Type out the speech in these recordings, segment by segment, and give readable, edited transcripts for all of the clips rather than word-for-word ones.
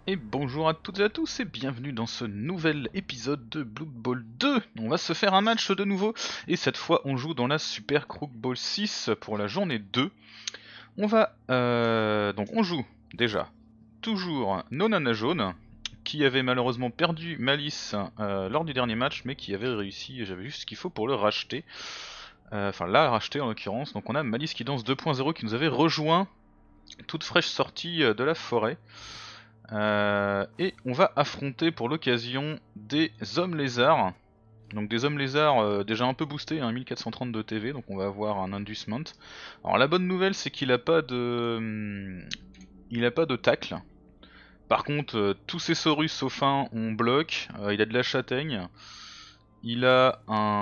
Et bonjour à toutes et à tous et bienvenue dans ce nouvel épisode de Blood Bowl 2. On va se faire un match de nouveau et cette fois on joue dans la Super Crook Ball 6 pour la journée 2. Donc on joue déjà toujours Nonana Jaune qui avait malheureusement perdu Malice lors du dernier match mais qui avait réussi, j'avais juste ce qu'il faut pour le racheter. Enfin la racheter en l'occurrence. Donc on a Malice qui danse 2.0 qui nous avait rejoint toute fraîche sortie de la forêt. Et on va affronter pour l'occasion des hommes lézards. Donc des hommes lézards déjà un peu boostés, hein, 1430 de TV, donc on va avoir un inducement. Alors la bonne nouvelle c'est qu'il a pas de... Il a pas de tacle. Par contre, tous ses Saurus sauf un on bloque, il a de la châtaigne, il a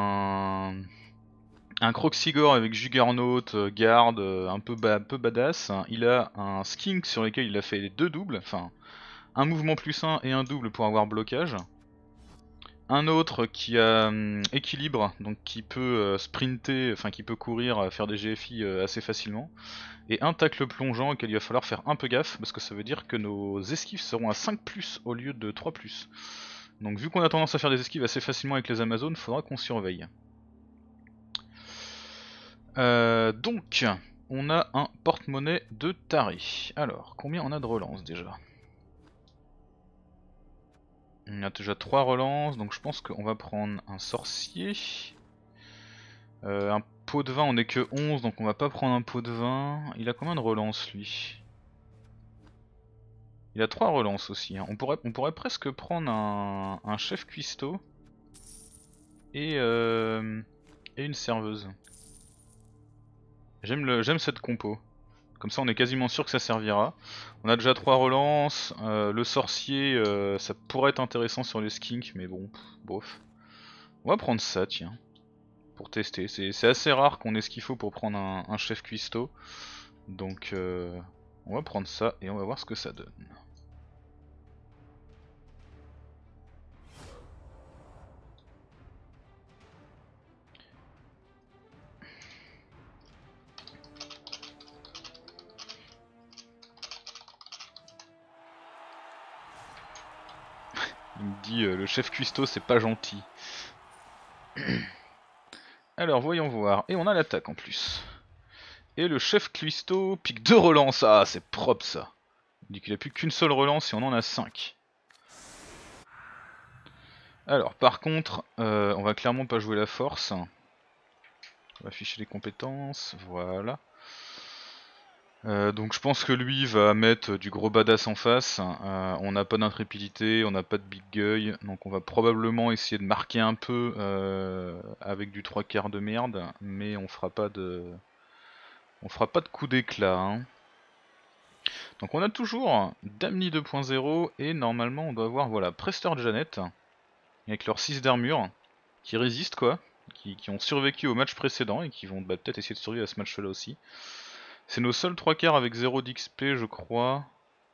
un Croxigore avec Juggernaut, garde, un peu badass, il a un Skink sur lequel il a fait les deux doubles, enfin un mouvement plus 1 et un double pour avoir blocage. Un autre qui a équilibre, donc qui peut sprinter, enfin qui peut courir, faire des GFI assez facilement. Et un tacle plongeant auquel il va falloir faire un peu gaffe, parce que ça veut dire que nos esquives seront à 5+ au lieu de 3+. Donc vu qu'on a tendance à faire des esquives assez facilement avec les Amazones, faudra qu'on surveille. Donc, on a un porte-monnaie de taré. Alors, combien on a de relance déjà ? On a déjà 3 relances, donc je pense qu'on va prendre un sorcier. Un pot de vin, on est que 11, donc on va pas prendre un pot de vin. Il a combien de relances lui? Il a 3 relances aussi, hein. On pourrait presque prendre un chef cuistot et une serveuse. J'aime cette compo. Comme ça on est quasiment sûr que ça servira. On a déjà 3 relances, le sorcier ça pourrait être intéressant sur les skinks, mais bon, bof. On va prendre ça tiens, pour tester. C'est assez rare qu'on ait ce qu'il faut pour prendre un chef cuistot. Donc on va prendre ça et on va voir ce que ça donne. Il me dit le chef cuistot c'est pas gentil. Alors voyons voir. Et on a l'attaque en plus. Et le chef cuistot pique 2 relances. Ah c'est propre ça. Il dit qu'il a plus qu'une seule relance et on en a 5. Alors par contre, on va clairement pas jouer la force. On va afficher les compétences, voilà. Donc je pense que lui va mettre du gros badass en face. On n'a pas d'intrépidité, on n'a pas de big gueule, donc on va probablement essayer de marquer un peu avec du 3/4 de merde, mais on fera pas de coup d'éclat. Hein. Donc on a toujours Damni 2.0 et normalement on doit avoir voilà Prester Janet avec leurs 6 d'armure qui résistent quoi, qui ont survécu au match précédent et qui vont peut-être essayer de survivre à ce match là aussi. C'est nos seuls 3/4 avec 0 d'XP je crois.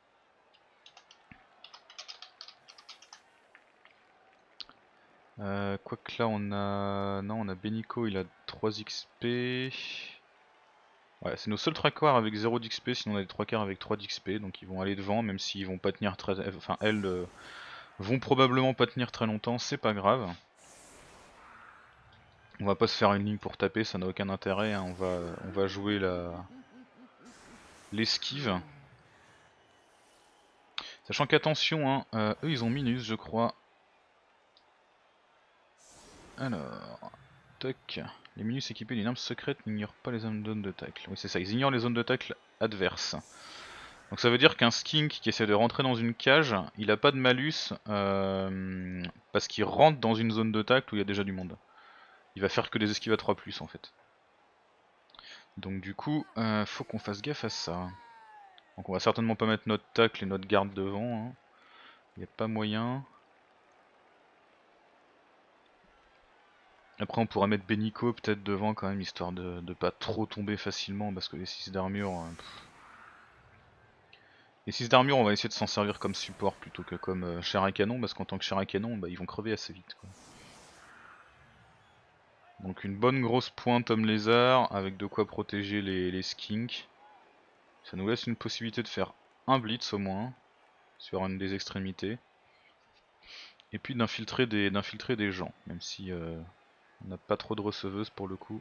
Quoique là on a... Non on a Benico, il a 3 XP. Ouais c'est nos seuls 3/4 avec 0 d'XP, sinon on a des 3/4 avec 3 d'XP, donc ils vont aller devant même s'ils vont pas tenir très... Enfin elles vont probablement pas tenir très longtemps, c'est pas grave. On va pas se faire une ligne pour taper, ça n'a aucun intérêt, hein. On va jouer l'esquive. Sachant qu'attention, hein, eux ils ont minus je crois. Alors, toc. Les minus équipés d'une arme secrète n'ignorent pas les zones de tacle. Oui c'est ça, ils ignorent les zones de tacle adverses. Donc ça veut dire qu'un skink qui essaie de rentrer dans une cage, il a pas de malus parce qu'il rentre dans une zone de tacle où il y a déjà du monde. Il va faire que des esquives à 3+ en fait. Donc du coup, faut qu'on fasse gaffe à ça. Donc on va certainement pas mettre notre tacle et notre garde devant. Hein. Y a pas moyen. Après on pourra mettre Benico peut-être devant quand même, histoire de pas trop tomber facilement, parce que les 6 d'armure... les 6 d'armure on va essayer de s'en servir comme support plutôt que comme chair à canon, parce qu'en tant que chair à canon, bah, ils vont crever assez vite. Quoi. Donc une bonne grosse pointe homme lézard, avec de quoi protéger les skinks. Ça nous laisse une possibilité de faire un blitz au moins. sur une des extrémités. Et puis d'infiltrer des gens, même si on n'a pas trop de receveuses pour le coup.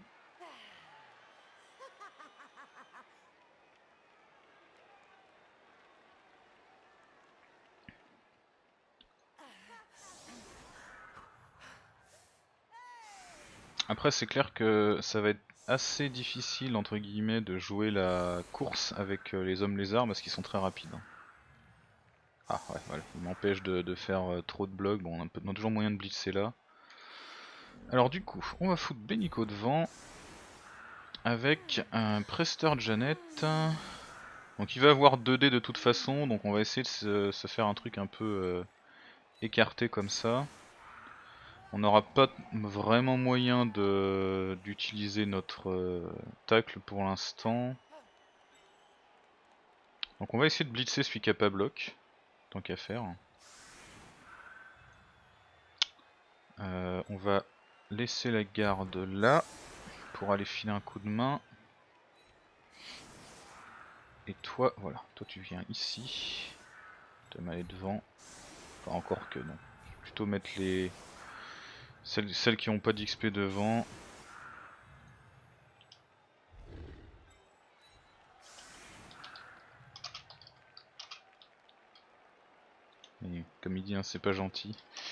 Après c'est clair que ça va être assez difficile entre guillemets de jouer la course avec les hommes lézards parce qu'ils sont très rapides. Ah ouais, voilà, il m'empêche de faire trop de blocs, bon on a toujours moyen de blitzer là. Alors du coup, on va foutre Benico devant avec un Prester Janet. Donc il va avoir 2D de toute façon, donc on va essayer de se faire un truc un peu écarté comme ça. On n'aura pas vraiment moyen d'utiliser notre tacle pour l'instant. Donc on va essayer de blitzer celui qui a pas bloc, tant qu'à faire. On va laisser la garde là pour aller filer un coup de main. Et toi, voilà, toi tu viens ici. Tu vas m'aller devant. Enfin encore que non. Je vais plutôt mettre les celles qui n'ont pas d'XP devant. Et comme il dit, hein, c'est pas gentil.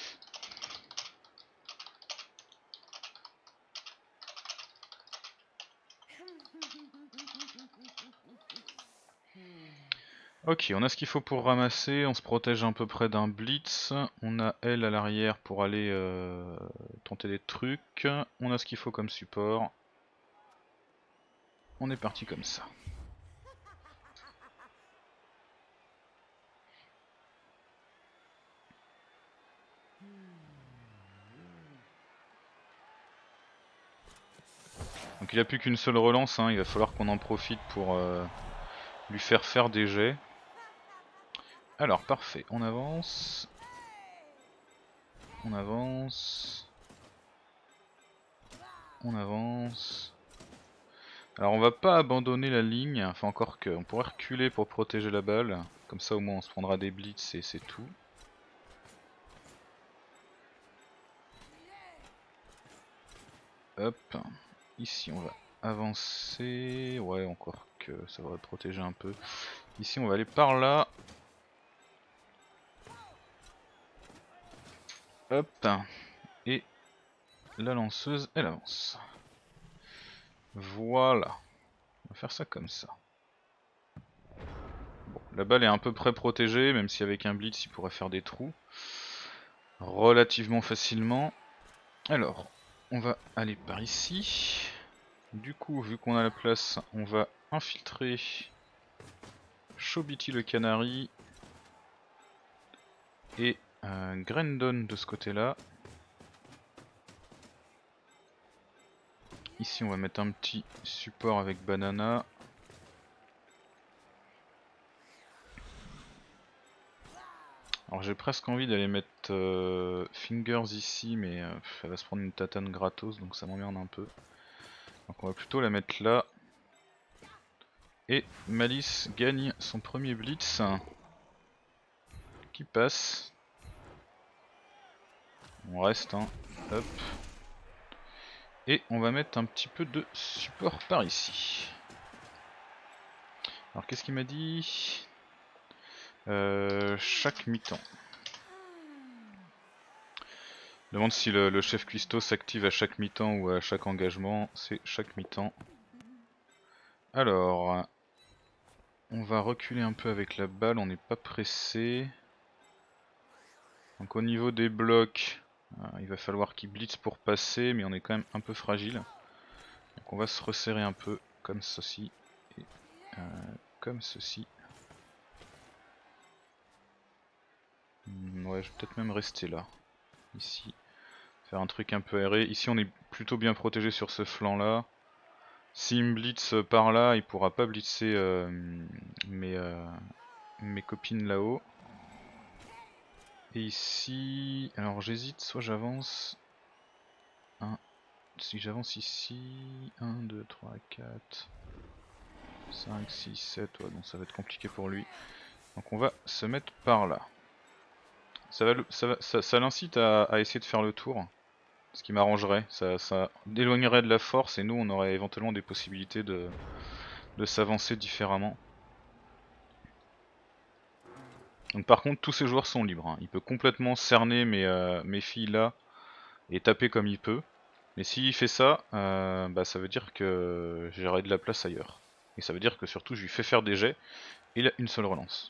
Ok, on a ce qu'il faut pour ramasser, on se protège à peu près d'un blitz, on a elle à l'arrière pour aller tenter des trucs, on a ce qu'il faut comme support. On est parti comme ça. Donc il a plus qu'une seule relance, hein, il va falloir qu'on en profite pour lui faire des jets. Alors parfait, on avance. On avance. On avance. Alors on va pas abandonner la ligne, enfin encore que, on pourrait reculer pour protéger la balle. Comme ça au moins on se prendra des blitz et c'est tout. Hop, ici on va avancer, ouais encore que ça va protéger un peu. Ici on va aller par là. Hop, et la lanceuse elle avance. Voilà, on va faire ça comme ça. Bon, la balle est à peu près protégée, même si avec un blitz il pourrait faire des trous. Relativement facilement. Alors, on va aller par ici. Du coup, vu qu'on a la place, on va infiltrer Chobiti le canari et Grendon de ce côté-là. Ici, on va mettre un petit support avec Banana. Alors j'ai presque envie d'aller mettre Fingers ici, mais elle va se prendre une tatane gratos, donc ça m'emmerde un peu. Donc on va plutôt la mettre là. Et Malice gagne son premier blitz. Qui passe. On reste, hein. Hop. Et on va mettre un petit peu de support par ici. Alors qu'est-ce qu'il m'a dit? Chaque mi-temps. Demande si le chef cuistot s'active à chaque mi-temps ou à chaque engagement. C'est chaque mi-temps. Alors, on va reculer un peu avec la balle, on n'est pas pressé. Donc au niveau des blocs, il va falloir qu'il blitz pour passer, mais on est quand même un peu fragile. Donc on va se resserrer un peu, comme ceci, et comme ceci. Ouais, je vais peut-être même rester là, ici. Faire un truc un peu aéré. Ici on est plutôt bien protégé sur ce flanc là. S'il me blitz par là, il pourra pas blitzer mes copines là-haut. Et ici, alors j'hésite, soit j'avance. Si j'avance ici, 1, 2, 3, 4, 5, 6, 7, ouais, bon ça va être compliqué pour lui. Donc on va se mettre par là. Ça l'incite à essayer de faire le tour. Ce qui m'arrangerait. Ça éloignerait de la force et nous on aurait éventuellement des possibilités de s'avancer différemment. Donc par contre tous ces joueurs sont libres. Hein. Il peut complètement cerner mes filles là et taper comme il peut. Mais s'il fait ça, bah, ça veut dire que j'aurai de la place ailleurs. Et ça veut dire que surtout je lui fais faire des jets et il a une seule relance.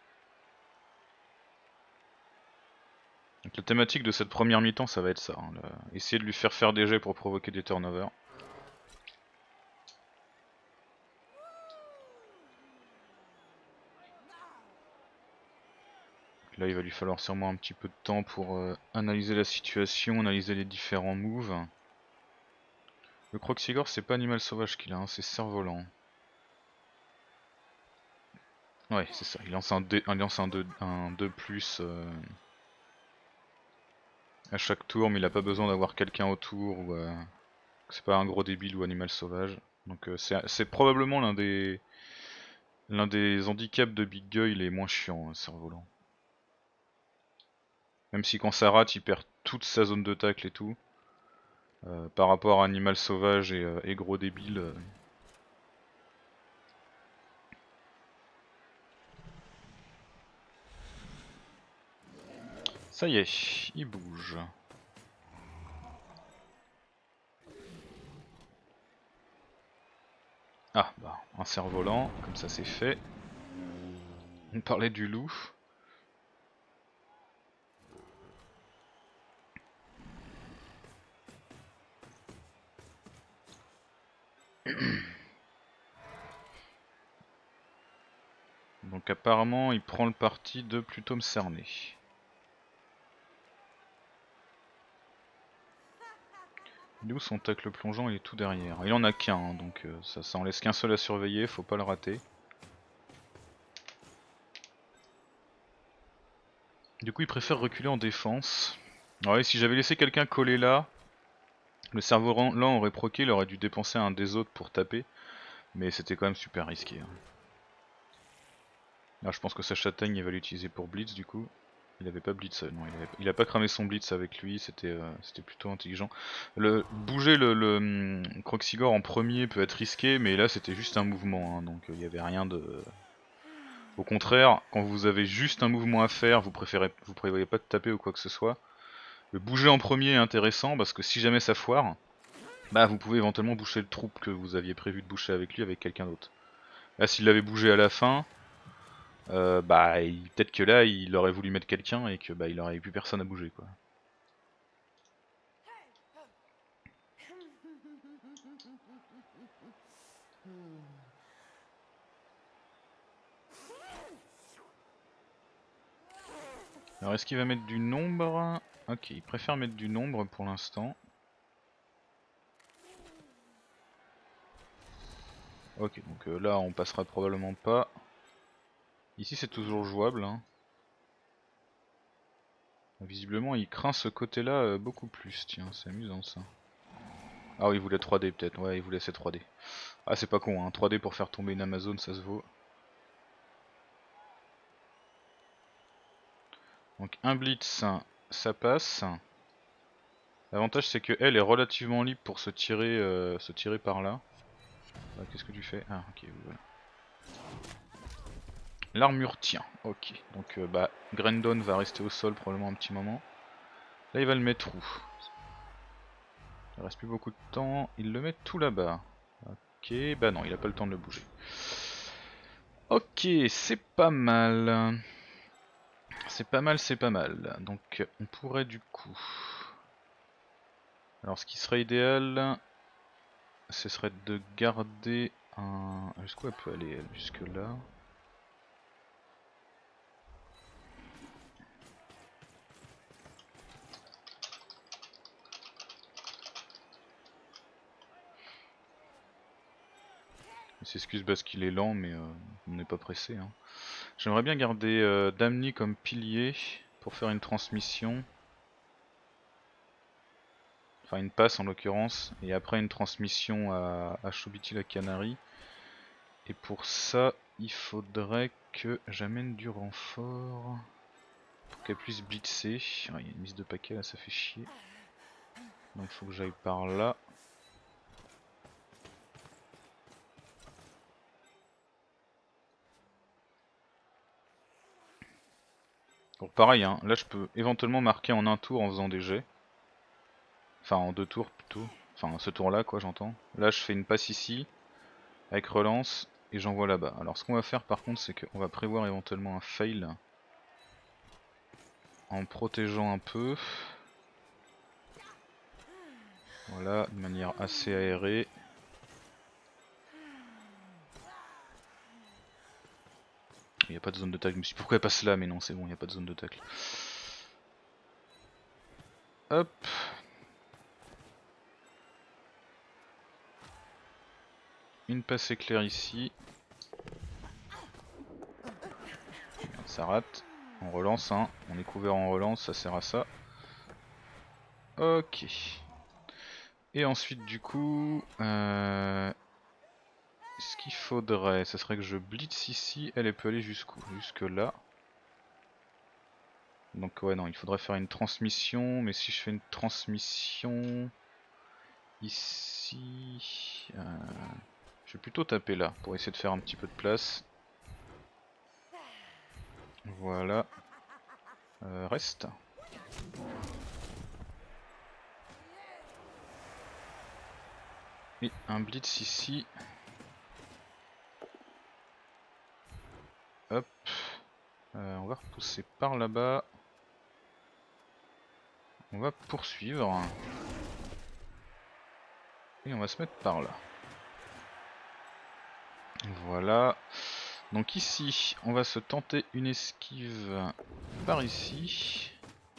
Donc la thématique de cette première mi-temps ça va être ça. Hein, essayer de lui faire faire des jets pour provoquer des turnovers. Là il va lui falloir sûrement un petit peu de temps pour analyser la situation, analyser les différents moves. Le Croxigore c'est pas Animal Sauvage qu'il a, hein, c'est Cerf-Volant. Ouais c'est ça, il lance un 2 plus à chaque tour, mais il a pas besoin d'avoir quelqu'un autour ou c'est pas un gros débile ou Animal Sauvage. Donc c'est probablement l'un des handicaps de Big Guy les moins chiants, Cerf-Volant. Même si quand ça rate il perd toute sa zone de tacle et tout. Par rapport à Animal Sauvage et gros débile. Ça y est, il bouge. Ah bah, un cerf-volant, comme ça c'est fait. On parlait du loup. Donc apparemment il prend le parti de plutôt me cerner. Il est où son tacle plongeant? Il est tout derrière. Il en a qu'un, hein, donc ça en laisse qu'un seul à surveiller, faut pas le rater. Du coup il préfère reculer en défense. Ouais, si j'avais laissé quelqu'un coller là, le cerf-volant aurait proqué, il aurait dû dépenser un des autres pour taper. Mais c'était quand même super risqué. Hein. Là je pense que sa châtaigne il va l'utiliser pour Blitz du coup. Il avait pas Blitz, non, il a pas cramé son Blitz avec lui, c'était plutôt intelligent. Bouger le Croxigore en premier peut être risqué, mais là c'était juste un mouvement, hein, donc il n'y avait rien de... Au contraire, quand vous avez juste un mouvement à faire, vous prévoyez pas de taper ou quoi que ce soit. Le bouger en premier est intéressant parce que si jamais ça foire, bah vous pouvez éventuellement boucher le troupe que vous aviez prévu de boucher avec lui avec quelqu'un d'autre. Là s'il l'avait bougé à la fin, bah peut-être que là il aurait voulu mettre quelqu'un et que bah il aurait eu plus personne à bouger quoi. Alors est-ce qu'il va mettre du nombre? Ok, il préfère mettre du nombre pour l'instant. Ok, donc là on passera probablement pas. Ici c'est toujours jouable. Hein. Visiblement il craint ce côté là beaucoup plus, tiens c'est amusant ça. Ah oui il voulait 3D peut-être, ouais il voulait ces 3D. Ah c'est pas con, hein. 3D pour faire tomber une Amazon ça se vaut. Donc un blitz ça passe. L'avantage c'est que elle est relativement libre pour se tirer par là. Ah, qu'est-ce que tu fais? Ah ok voilà. L'armure tient, ok. Donc bah Grendon va rester au sol probablement un petit moment. Là il va le mettre où? Il reste plus beaucoup de temps, il le met tout là-bas. Ok, bah non il a pas le temps de le bouger. Ok, c'est pas mal. C'est pas mal, c'est pas mal. Donc on pourrait du coup... Alors ce qui serait idéal, ce serait de garder un... Jusqu'où elle peut aller elle? Jusque là. Il s'excuse parce qu'il est lent, mais on n'est pas pressé. Hein. J'aimerais bien garder Damni comme pilier pour faire une transmission. Enfin une passe en l'occurrence, et après une transmission à Chobiti la Canary. Et pour ça, il faudrait que j'amène du renfort pour qu'elle puisse blitzer. Il y a une mise de paquet là, ça fait chier. Donc il faut que j'aille par là. Bon, pareil, hein, là je peux éventuellement marquer en un tour en faisant des jets. Enfin en 2 tours plutôt. Enfin ce tour là quoi, j'entends. Là je fais une passe ici avec relance et j'envoie là-bas. Alors ce qu'on va faire par contre c'est qu'on va prévoir éventuellement un fail en protégeant un peu. Voilà, de manière assez aérée. Il n'y a pas de zone de tacle. Je me suis dit pourquoi elle passe là, mais non c'est bon, il n'y a pas de zone de tacle. Hop. Une passe éclair ici. Merde, ça rate. On relance, hein. On est couvert en relance, ça sert à ça. Ok. Et ensuite du coup... ce qu'il faudrait, ça serait que je blitz ici. Elle peut aller jusqu'où? Jusque là. Donc ouais non, il faudrait faire une transmission. Mais si je fais une transmission... Ici... je vais plutôt taper là pour essayer de faire un petit peu de place. Voilà. Reste. Et un blitz ici. Hop. On va repousser par là-bas. On va poursuivre. Et on va se mettre par là. Voilà. Donc ici, on va se tenter une esquive par ici.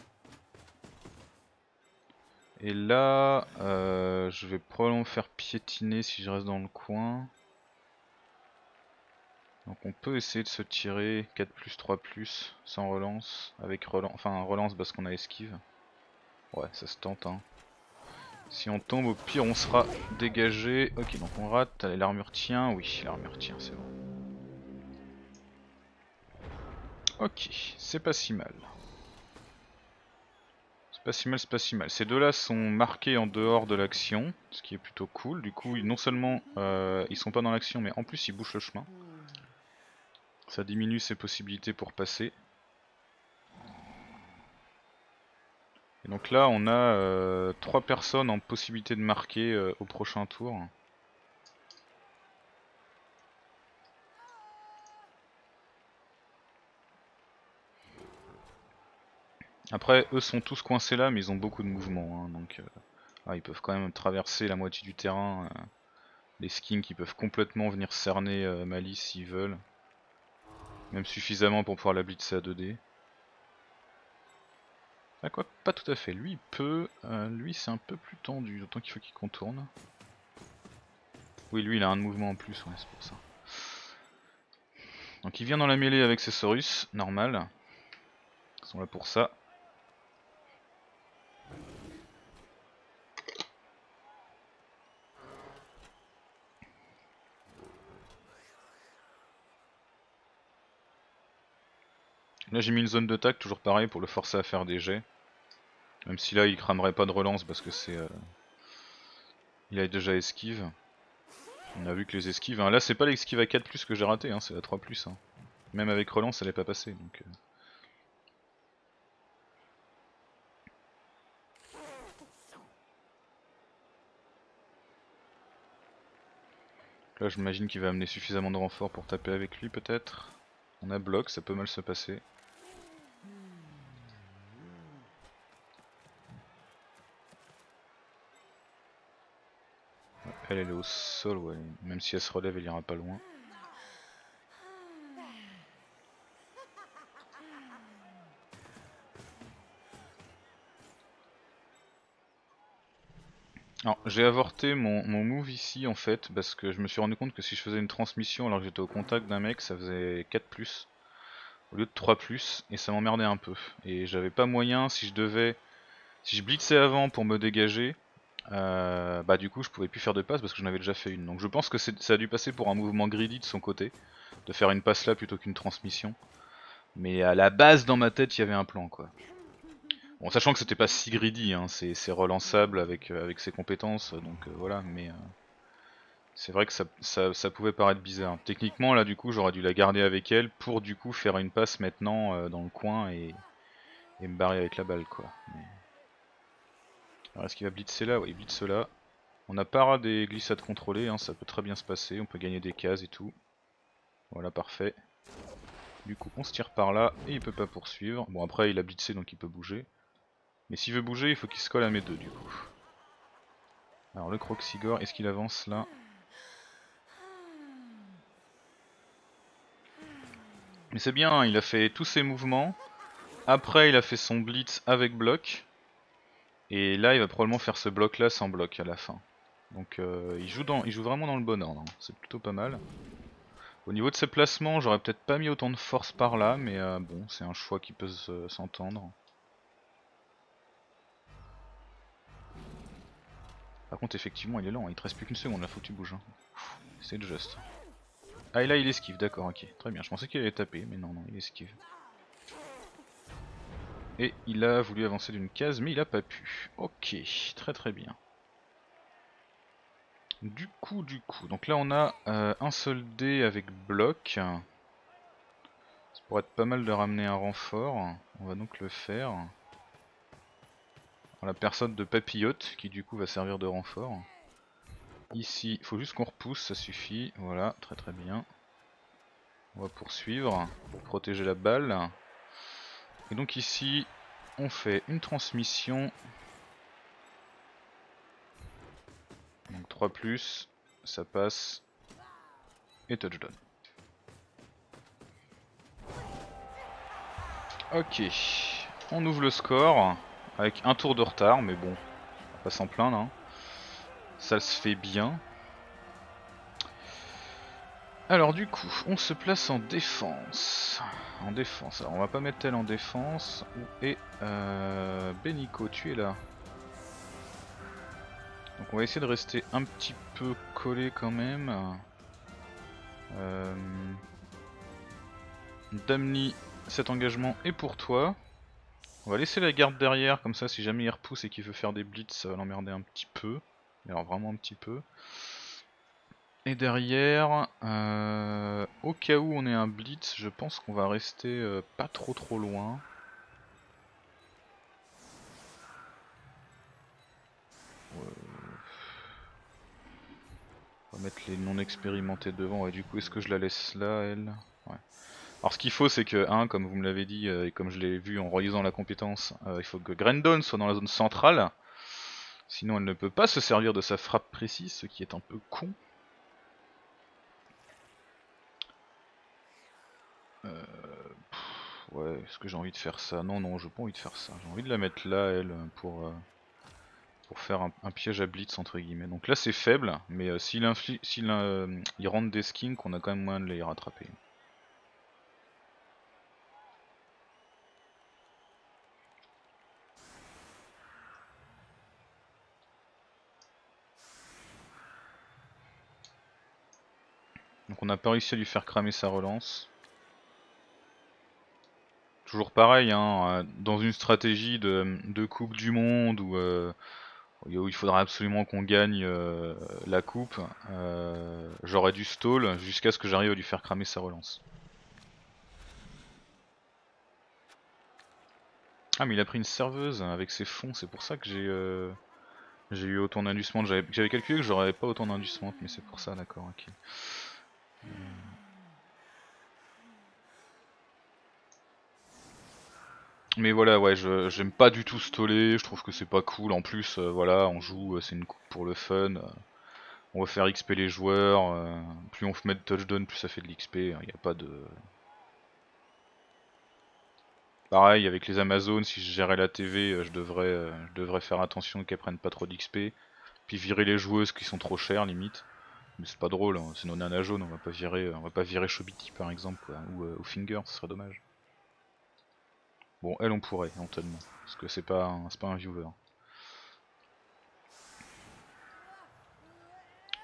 Et là, je vais probablement faire piétiner si je reste dans le coin. Donc on peut essayer de se tirer 4+, 3+, sans relance. Avec relance, enfin relance parce qu'on a esquive. Ouais, ça se tente, hein. Si on tombe, au pire on sera dégagé. Ok, donc on rate. Allez, l'armure tient. Oui, l'armure tient, c'est bon. Ok, c'est pas si mal. C'est pas si mal, c'est pas si mal. Ces deux-là sont marqués en dehors de l'action, ce qui est plutôt cool. Du coup, non seulement ils sont pas dans l'action, mais en plus ils bouchent le chemin. Ça diminue ses possibilités pour passer. Et donc là, on a 3 personnes en possibilité de marquer au prochain tour. Après, eux sont tous coincés là, mais ils ont beaucoup de mouvement, hein, donc ils peuvent quand même traverser la moitié du terrain. Les skins qui peuvent complètement venir cerner Malice s'ils veulent. Même suffisamment pour pouvoir la blitzer à 2D. Ah quoi, pas tout à fait. Lui il peut, lui c'est un peu plus tendu, d'autant qu'il faut qu'il contourne. Oui, lui il a un de mouvement en plus, ouais, c'est pour ça. Donc il vient dans la mêlée avec ses Saurus, normal. Ils sont là pour ça. Là j'ai mis une zone de tac, toujours pareil, pour le forcer à faire des jets. Même si là il cramerait pas de relance parce que c'est... il a déjà esquive. On a vu que les esquives... Hein, là c'est pas l'esquive à 4+, que j'ai raté, hein, c'est la 3+. Hein. Même avec relance elle est pas passée. Donc, là j'imagine qu'il va amener suffisamment de renforts pour taper avec lui peut-être. On a bloc, ça peut mal se passer. Elle est au sol, ouais. Même si elle se relève, elle ira pas loin. Alors j'ai avorté mon move ici en fait parce que je me suis rendu compte que si je faisais une transmission alors que j'étais au contact d'un mec ça faisait 4+. Au lieu de 3+, et ça m'emmerdait un peu. Et j'avais pas moyen, si je blitzais avant pour me dégager, bah du coup je pouvais plus faire de passe parce que j'en avais déjà fait une. Donc je pense que ça a dû passer pour un mouvement greedy de son côté, de faire une passe là plutôt qu'une transmission. Mais à la base dans ma tête il y avait un plan quoi. Bon sachant que c'était pas si greedy, hein, c'est relançable avec ses compétences, donc voilà, mais c'est vrai que ça pouvait paraître bizarre. Techniquement là du coup j'aurais dû la garder avec elle pour du coup faire une passe maintenant dans le coin et me barrer avec la balle quoi. Mais... Alors est-ce qu'il va blitzer là? Oui, il blitze là. On n'a pas des glissades contrôlées, hein, ça peut très bien se passer, on peut gagner des cases et tout. Voilà, parfait. Du coup, on se tire par là et il peut pas poursuivre. Bon, après, il a blitzé donc il peut bouger. Mais s'il veut bouger, il faut qu'il se colle à mes deux du coup. Alors, le Croxigore, est-ce qu'il avance là? Mais c'est bien, hein, il a fait tous ses mouvements. Après, il a fait son blitz avec bloc. Et là, il va probablement faire ce bloc là sans bloc à la fin. Donc, il joue vraiment dans le bon ordre, hein. C'est plutôt pas mal. Au niveau de ses placements, j'aurais peut-être pas mis autant de force par là, mais bon, c'est un choix qui peut s'entendre. Par contre, effectivement, il est lent, il te reste plus qu'une seconde, là faut que tu bouges. Hein. C'est juste. Ah, et là il esquive, d'accord, ok. Très bien, je pensais qu'il allait taper, mais non, non, il esquive. Et il a voulu avancer d'une case, mais il a pas pu. Ok, très très bien. Du coup, donc là on a un seul dé avec bloc. Ça pourrait être pas mal de ramener un renfort. On va donc le faire. En la personne de Papillote, qui du coup va servir de renfort. Ici, il faut juste qu'on repousse, ça suffit. Voilà, très très bien. On va poursuivre pour protéger la balle. Et donc ici, on fait une transmission. Donc 3+, ça passe. Et touchdown. Ok, on ouvre le score avec un tour de retard, mais bon, on va pas s'en plaindre. Hein. Ça se fait bien. Alors du coup, on se place en défense. En défense, alors on va pas mettre elle en défense. Et Benico, tu es là. Donc on va essayer de rester un petit peu collé quand même. Damni, cet engagement est pour toi. On va laisser la garde derrière, comme ça si jamais il repousse et qu'il veut faire des blitz, ça va l'emmerder un petit peu. Mais alors vraiment un petit peu. Et derrière, au cas où on ait un blitz, je pense qu'on va rester pas trop loin. On va mettre les non expérimentés devant, et du coup est-ce que je la laisse là, elle? Ouais. Alors ce qu'il faut c'est que, comme vous me l'avez dit, et comme je l'ai vu en relisant la compétence, il faut que Grendon soit dans la zone centrale. Sinon elle ne peut pas se servir de sa frappe précise, ce qui est un peu con. Ouais, est-ce que j'ai envie de faire ça? Non, non, j'ai pas envie de faire ça. J'ai envie de la mettre là, elle, pour faire un piège à blitz entre guillemets. Donc là c'est faible, mais s'il il rentre des skins, qu'on a quand même moyen de les rattraper. Donc on n'a pas réussi à lui faire cramer sa relance. Toujours pareil, hein, dans une stratégie de Coupe du Monde où il faudra absolument qu'on gagne la coupe, j'aurais dû stall jusqu'à ce que j'arrive à lui faire cramer sa relance. Ah mais il a pris une serveuse avec ses fonds, c'est pour ça que j'ai eu autant d'inducement. J'avais calculé que j'aurais pas autant d'inducement, mais c'est pour ça, d'accord, ok. Mais voilà, ouais, j'aime pas du tout stoller, je trouve que c'est pas cool. En plus, voilà, on joue, c'est une coupe pour le fun. On va faire XP les joueurs. Plus on met de touchdown, plus ça fait de l'XP. Il n'y a pas de. Pareil, avec les Amazones, si je gérais la TV, je devrais faire attention qu'elles prennent pas trop d'XP. Puis virer les joueuses qui sont trop chères, limite. Mais c'est pas drôle, hein, c'est nos nanas jaunes, on va pas virer Chobiti par exemple, quoi, ou Finger, ce serait dommage. Bon, elle on pourrait, éventuellement, parce que c'est pas un viewer.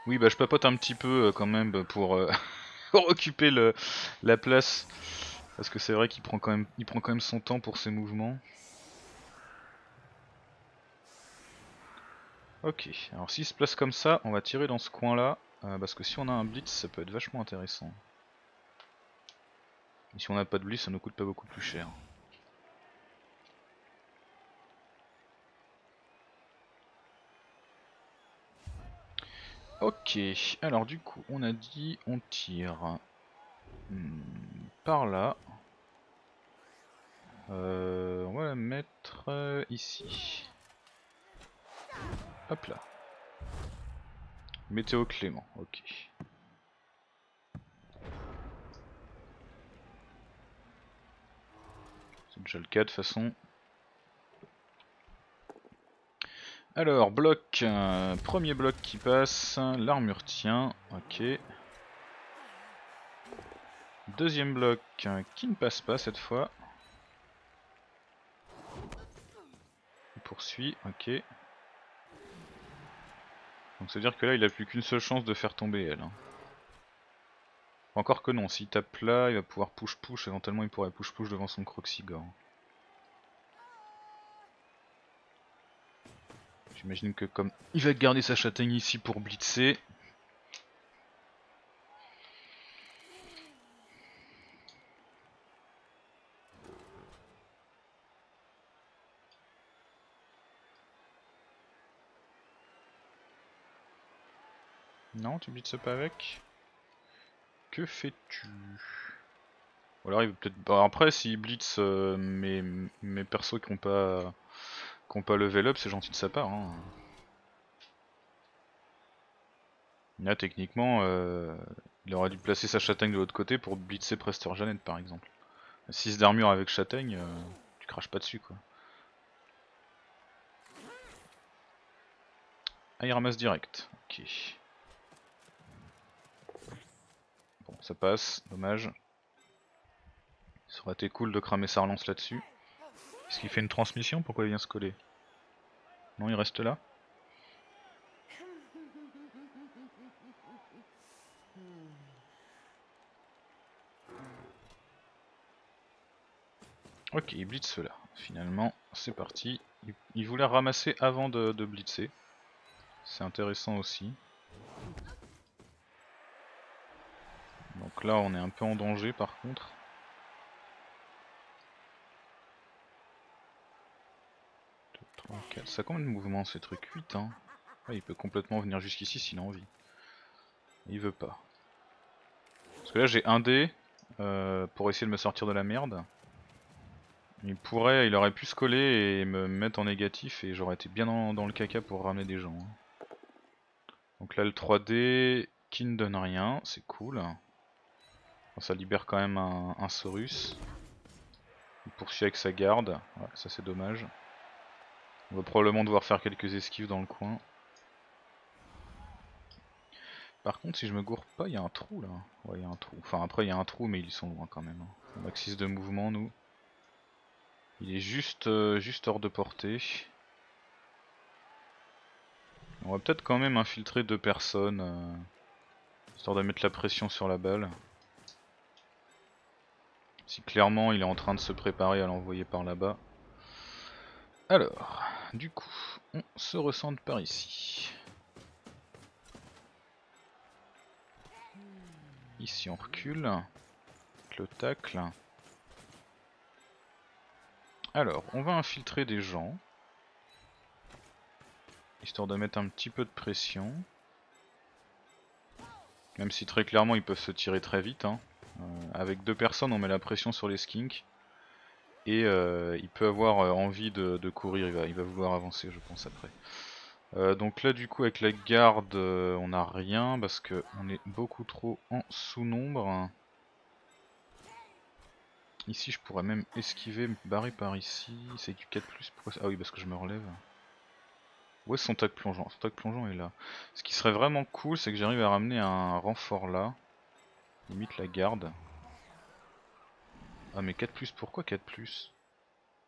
Oui, bah je papote un petit peu quand même pour, pour occuper la place. Parce que c'est vrai qu'il prend quand même son temps pour ses mouvements. Ok, alors s'il se place comme ça, on va tirer dans ce coin là. Parce que si on a un blitz, ça peut être vachement intéressant. Et si on n'a pas de blitz, ça nous coûte pas beaucoup plus cher. Ok, alors du coup, on a dit on tire par là. On va la mettre ici. Hop là. Météo Clément, ok. C'est déjà le cas de toute façon. Alors, bloc, premier bloc qui passe, l'armure tient, ok. Deuxième bloc qui ne passe pas cette fois. Il poursuit, ok. Donc ça veut dire que là il a plus qu'une seule chance de faire tomber elle. Encore que non, s'il tape là, il va pouvoir push-push, éventuellement il pourrait push-push devant son Croxigore. J'imagine que comme il va garder sa châtaigne ici pour blitzer. Non, tu blitzes pas avec? Que fais-tu? Ou alors il veut peut-être... Bah, après s'il blitz mes persos qui ont pas level up, c'est gentil de sa part. Hein. Là techniquement, il aurait dû placer sa châtaigne de l'autre côté pour blitzer Prester Jeannette par exemple. 6 d'armure avec châtaigne, tu craches pas dessus quoi. Ah il ramasse direct, ok. Bon ça passe, dommage. Ça aurait été cool de cramer sa relance là-dessus. Est-ce qu'il fait une transmission? Pourquoi il vient se coller? Non il reste là? Ok, il blitz là. Finalement, c'est parti. Il voulait ramasser avant de blitzer. C'est intéressant aussi. Donc là, on est un peu en danger par contre. 2, 3, 4. Ça a combien de mouvements ces trucs? 8 hein. Ouais, il peut complètement venir jusqu'ici s'il a envie. Il veut pas. Parce que là, j'ai un dé pour essayer de me sortir de la merde. Il aurait pu se coller et me mettre en négatif et j'aurais été bien dans le caca pour ramener des gens. Hein. Donc là le 3D qui ne donne rien, c'est cool. Bon, ça libère quand même un Saurus. Il poursuit avec sa garde, ouais, ça c'est dommage. On va probablement devoir faire quelques esquives dans le coin. Par contre si je me gourre pas, il y a un trou là. Ouais il y a un trou. Enfin après il y a un trou mais ils sont loin quand même. On a 6 de mouvement nous. Il est juste hors de portée. On va peut-être quand même infiltrer 2 personnes, histoire de mettre la pression sur la balle. Si clairement il est en train de se préparer à l'envoyer par là-bas. Alors, du coup, on se recentre par ici. Ici on recule. Le tacle. Alors, on va infiltrer des gens. Histoire de mettre un petit peu de pression. Même si très clairement ils peuvent se tirer très vite. Hein. Avec 2 personnes on met la pression sur les skinks. Et il peut avoir envie de courir, il va vouloir avancer je pense après. Donc là du coup avec la garde on n'a rien parce que on est beaucoup trop en sous-nombre. Ici je pourrais même esquiver, me barrer par ici, c'est du 4+, pourquoi ça... Ah oui parce que je me relève. Où est son tac plongeant? Son tac plongeant est là. Ce qui serait vraiment cool c'est que j'arrive à ramener un renfort là. Limite la garde. Ah mais 4+, pourquoi 4+?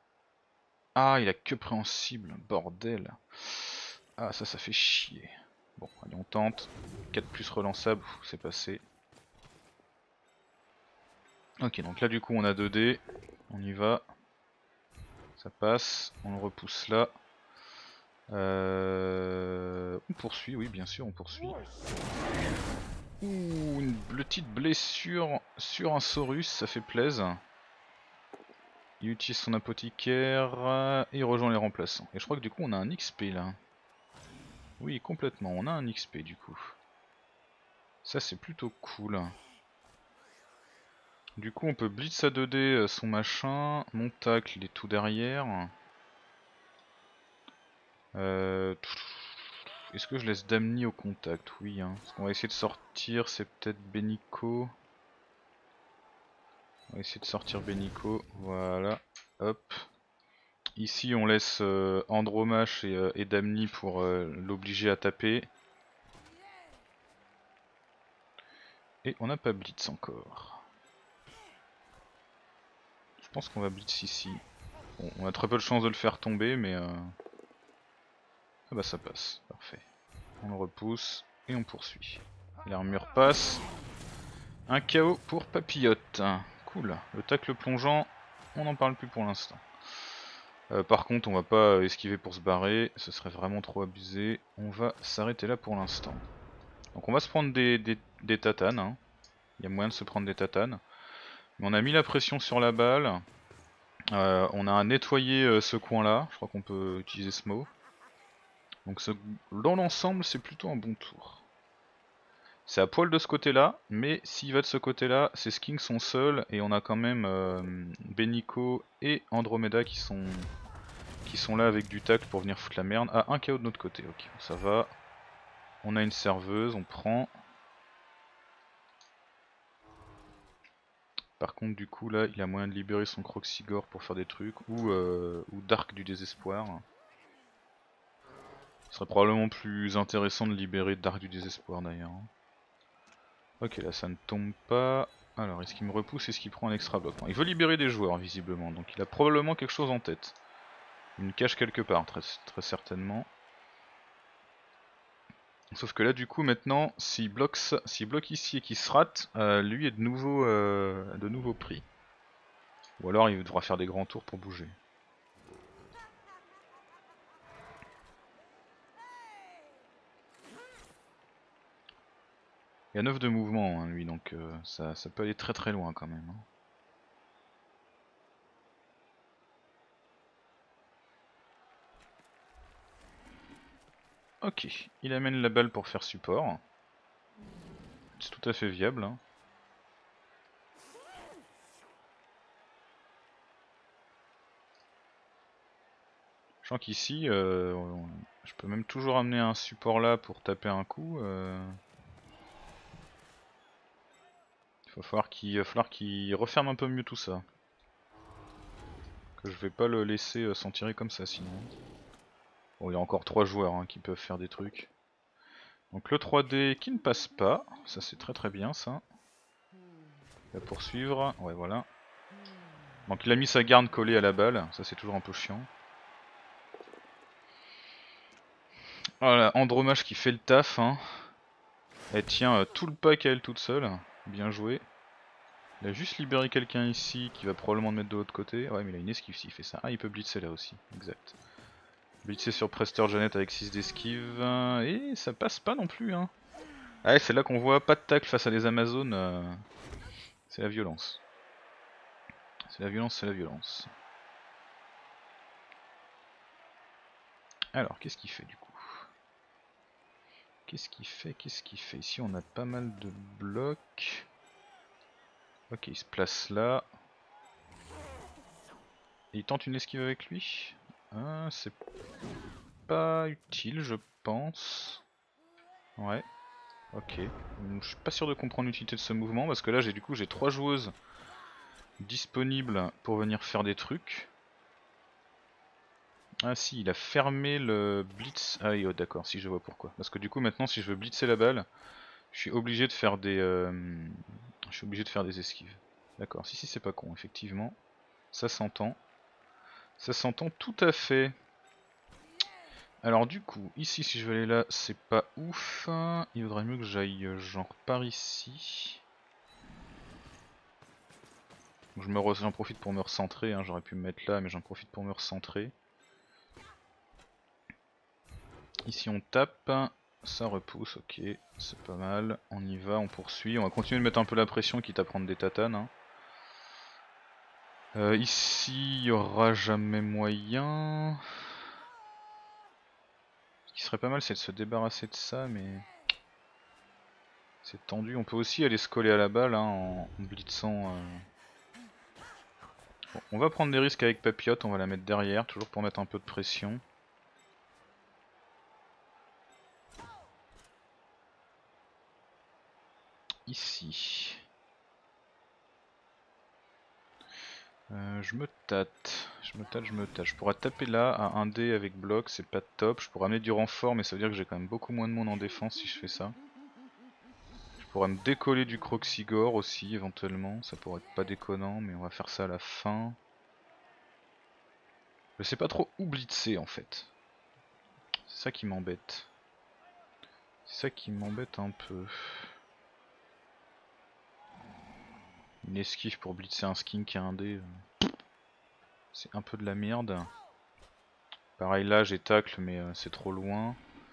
Ah il a que préhensible, bordel. Ah ça fait chier. Bon, allez, on tente. 4 plus relançable, c'est passé. Ok, donc là du coup on a 2 dés. On y va. Ça passe, on le repousse là. On poursuit, oui bien sûr on poursuit. Ouh, une petite blessure sur un Saurus, ça fait plaisir. Il utilise son apothicaire et il rejoint les remplaçants. Et je crois que du coup on a un XP là. Oui complètement, on a un XP du coup. Ça c'est plutôt cool. Du coup on peut blitz à 2D son machin. Mon tacle il est tout derrière. Est-ce que je laisse Damni au contact? Oui hein. Ce qu'on va essayer de sortir c'est peut-être Benico. On va essayer de sortir Benico, voilà, hop. Ici on laisse Andromache et Damni pour l'obliger à taper. Et on n'a pas Blitz encore. Je pense qu'on va Blitz ici. Bon, on a très peu de chance de le faire tomber mais... Ah bah ça passe, parfait. On le repousse et on poursuit. L'armure passe. Un KO pour Papillote. Cool, le tacle plongeant, on n'en parle plus pour l'instant. Par contre on va pas esquiver pour se barrer, ce serait vraiment trop abusé. On va s'arrêter là pour l'instant. Donc on va se prendre des tatanes, hein. Il y a moyen de se prendre des tatanes. Mais on a mis la pression sur la balle. On a nettoyé ce coin là, je crois qu'on peut utiliser ce mot. Donc dans l'ensemble c'est plutôt un bon tour. C'est à poil de ce côté là, mais s'il va de ce côté là, ses skins sont seuls et on a quand même Benico et Andromeda qui sont là avec du tacle pour venir foutre la merde. Ah, un KO de notre côté, ok, ça va. On a une serveuse, on prend. Par contre du coup là il a moyen de libérer son Croxigore pour faire des trucs, ou Dark du désespoir. Ce serait probablement plus intéressant de libérer Dark du désespoir d'ailleurs. Ok là ça ne tombe pas. Alors est-ce qu'il me repousse, est-ce qu'il prend un extra bloc? Non, il veut libérer des joueurs visiblement, donc il a probablement quelque chose en tête. Une cache quelque part, très certainement. Sauf que là du coup maintenant, s'il bloque ici et qu'il se rate, lui est de nouveau pris. Ou alors il devra faire des grands tours pour bouger. Il y a 9 de mouvement hein, lui, donc ça peut aller très loin quand même. Hein. Ok, il amène la balle pour faire support. C'est tout à fait viable. Hein. Je sens qu'ici, je peux même toujours amener un support là pour taper un coup. Il va falloir qu'il referme un peu mieux tout ça. Que je vais pas le laisser s'en tirer comme ça sinon. Bon, il y a encore 3 joueurs hein, qui peuvent faire des trucs. Donc le 3D qui ne passe pas, ça c'est très bien ça. Il va poursuivre, ouais voilà. Donc il a mis sa garde collée à la balle, ça c'est toujours un peu chiant. Voilà, Andromache qui fait le taf. Hein. Elle tient tout le pack à elle toute seule, bien joué. Il a juste libéré quelqu'un ici qui va probablement le mettre de l'autre côté. Ouais mais il a une esquive s'il fait ça. Ah il peut blitzer là aussi, exact. Blitzer sur Prester Janet avec 6 d'esquive. Et ça passe pas non plus hein. Ah ouais, c'est là qu'on voit pas de tacle face à des Amazones. C'est la violence. C'est la violence, c'est la violence. Alors, qu'est-ce qu'il fait du coup? Qu'est-ce qu'il fait? Ici on a pas mal de blocs. Ok, il se place là. Et il tente une esquive avec lui. Ah, c'est pas utile, je pense. Ouais, ok. Je suis pas sûr de comprendre l'utilité de ce mouvement parce que là j'ai 3 joueuses disponibles pour venir faire des trucs. Ah si, il a fermé le blitz. Ah oui, oh, d'accord, si je vois pourquoi. Parce que du coup maintenant si je veux blitzer la balle, je suis obligé de faire des esquives. D'accord, si c'est pas con, effectivement. Ça s'entend. Ça s'entend tout à fait. Alors du coup, ici si je veux aller là, c'est pas ouf. Il vaudrait mieux que j'aille genre par ici. J'en profite pour me recentrer, hein. J'aurais pu me mettre là mais j'en profite pour me recentrer. Ici on tape, ça repousse, ok, c'est pas mal. On y va, on poursuit, on va continuer de mettre un peu la pression quitte à prendre des tatanes. Hein. Ici il y aura jamais moyen. Ce qui serait pas mal c'est de se débarrasser de ça mais... C'est tendu, on peut aussi aller se coller à la balle hein, en blitzant. Bon, on va prendre des risques avec Papillote, on va la mettre derrière, toujours pour mettre un peu de pression. Ici. Je me tâte. Je pourrais taper là à 1D avec bloc, c'est pas top. Je pourrais amener du renfort, mais ça veut dire que j'ai quand même beaucoup moins de monde en défense si je fais ça. Je pourrais me décoller du Croxigore aussi, éventuellement. Ça pourrait être pas déconnant, mais on va faire ça à la fin. Je sais pas trop où blitzer en fait. C'est ça qui m'embête. C'est ça qui m'embête un peu. Une esquive pour blitzer un skink à 1D. C'est un peu de la merde. Pareil là j'ai tacle mais c'est trop loin.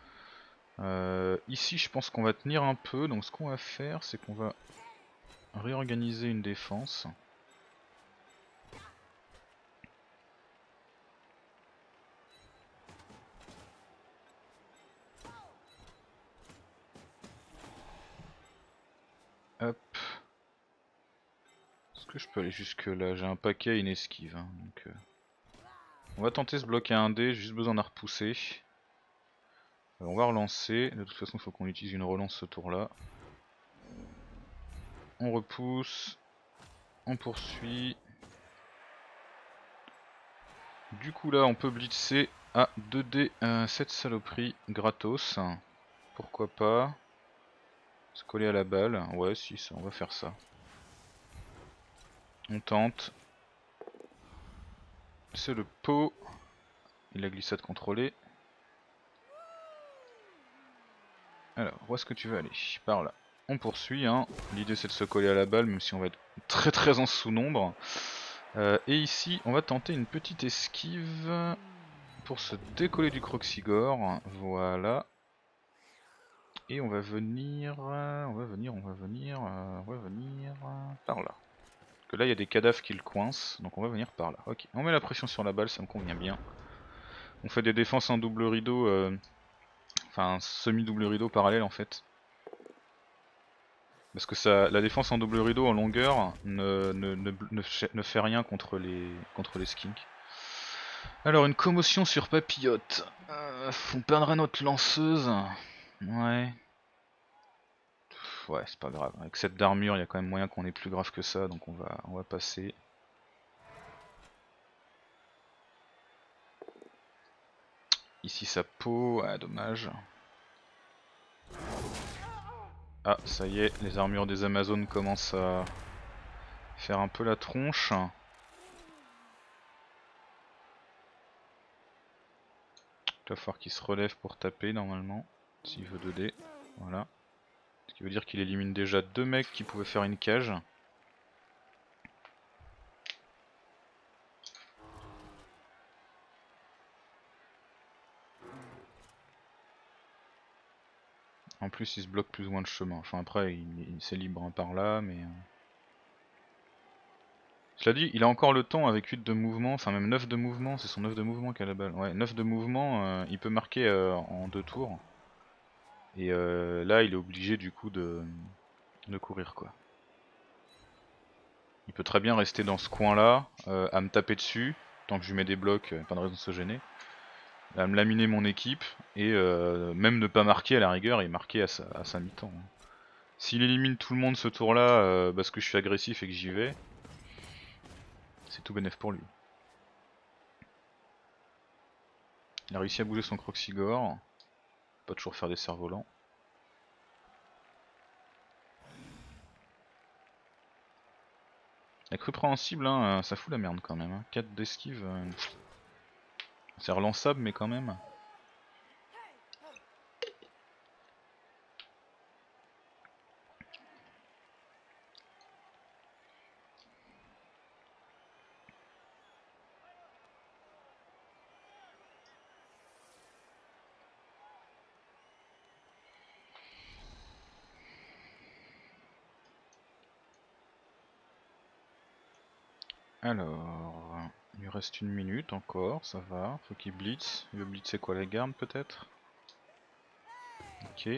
Ici je pense qu'on va tenir un peu, donc ce qu'on va faire c'est qu'on va réorganiser une défense. Hop. Est-ce que je peux aller jusque là? J'ai un paquet et une esquive. Hein, donc, on va tenter ce bloc à 1D, j'ai juste besoin de repousser. On va relancer, de toute façon il faut qu'on utilise une relance ce tour là. On repousse, on poursuit. Du coup là on peut blitzer à 2D cette saloperie gratos. Pourquoi pas. Se coller à la balle, ouais si ça, on va faire ça. On tente. C'est le pot. Et la glissade contrôlée. Alors, où est-ce que tu veux aller? Par là. On poursuit, hein. L'idée c'est de se coller à la balle, même si on va être très en sous-nombre. Et ici, on va tenter une petite esquive pour se décoller du Croxigore. Voilà. Et on va venir par là. Parce que là, il y a des cadavres qui le coincent, donc on va venir par là. Ok, on met la pression sur la balle, ça me convient bien. On fait des défenses en double rideau, enfin semi-double rideau parallèle en fait. Parce que ça, la défense en double rideau en longueur ne fait rien contre les skinks. Alors une commotion sur Papillote. On perdra notre lanceuse. Ouais. Ouais, c'est pas grave. Avec cette d'armure, il y a quand même moyen qu'on ait plus grave que ça, donc on va passer. Ici sa peau, ah dommage. Ah, ça y est, les armures des Amazones commencent à faire un peu la tronche. Il va falloir qu'il se relève pour taper normalement, s'il veut 2D. Voilà. Ce qui veut dire qu'il élimine déjà 2 mecs qui pouvaient faire une cage. En plus il se bloque plus ou moins le chemin. Enfin après il c'est libre hein, par là mais... Cela dit, il a encore le temps avec 8 de mouvement, enfin même 9 de mouvement, c'est son 9 de mouvement qui a la balle. Ouais, 9 de mouvement, il peut marquer en 2 tours. Et là il est obligé du coup de courir quoi. Il peut très bien rester dans ce coin là, à me taper dessus, tant que je lui mets des blocs, pas de raison de se gêner. À me laminer mon équipe, et même ne pas marquer à la rigueur et marquer à sa mi-temps. Hein. S'il élimine tout le monde ce tour là, parce que je suis agressif et que j'y vais, c'est tout bénef pour lui. Il a réussi à bouger son Croxigore, pas toujours faire des cerfs-volants. La crue préhensible, hein, ça fout la merde quand même. Hein. 4 d'esquive, c'est relançable mais quand même. Alors, il lui reste 1 minute encore, ça va. Faut qu'il blitz. Il veut blitzer quoi, la garde peut-être? Ok. C'est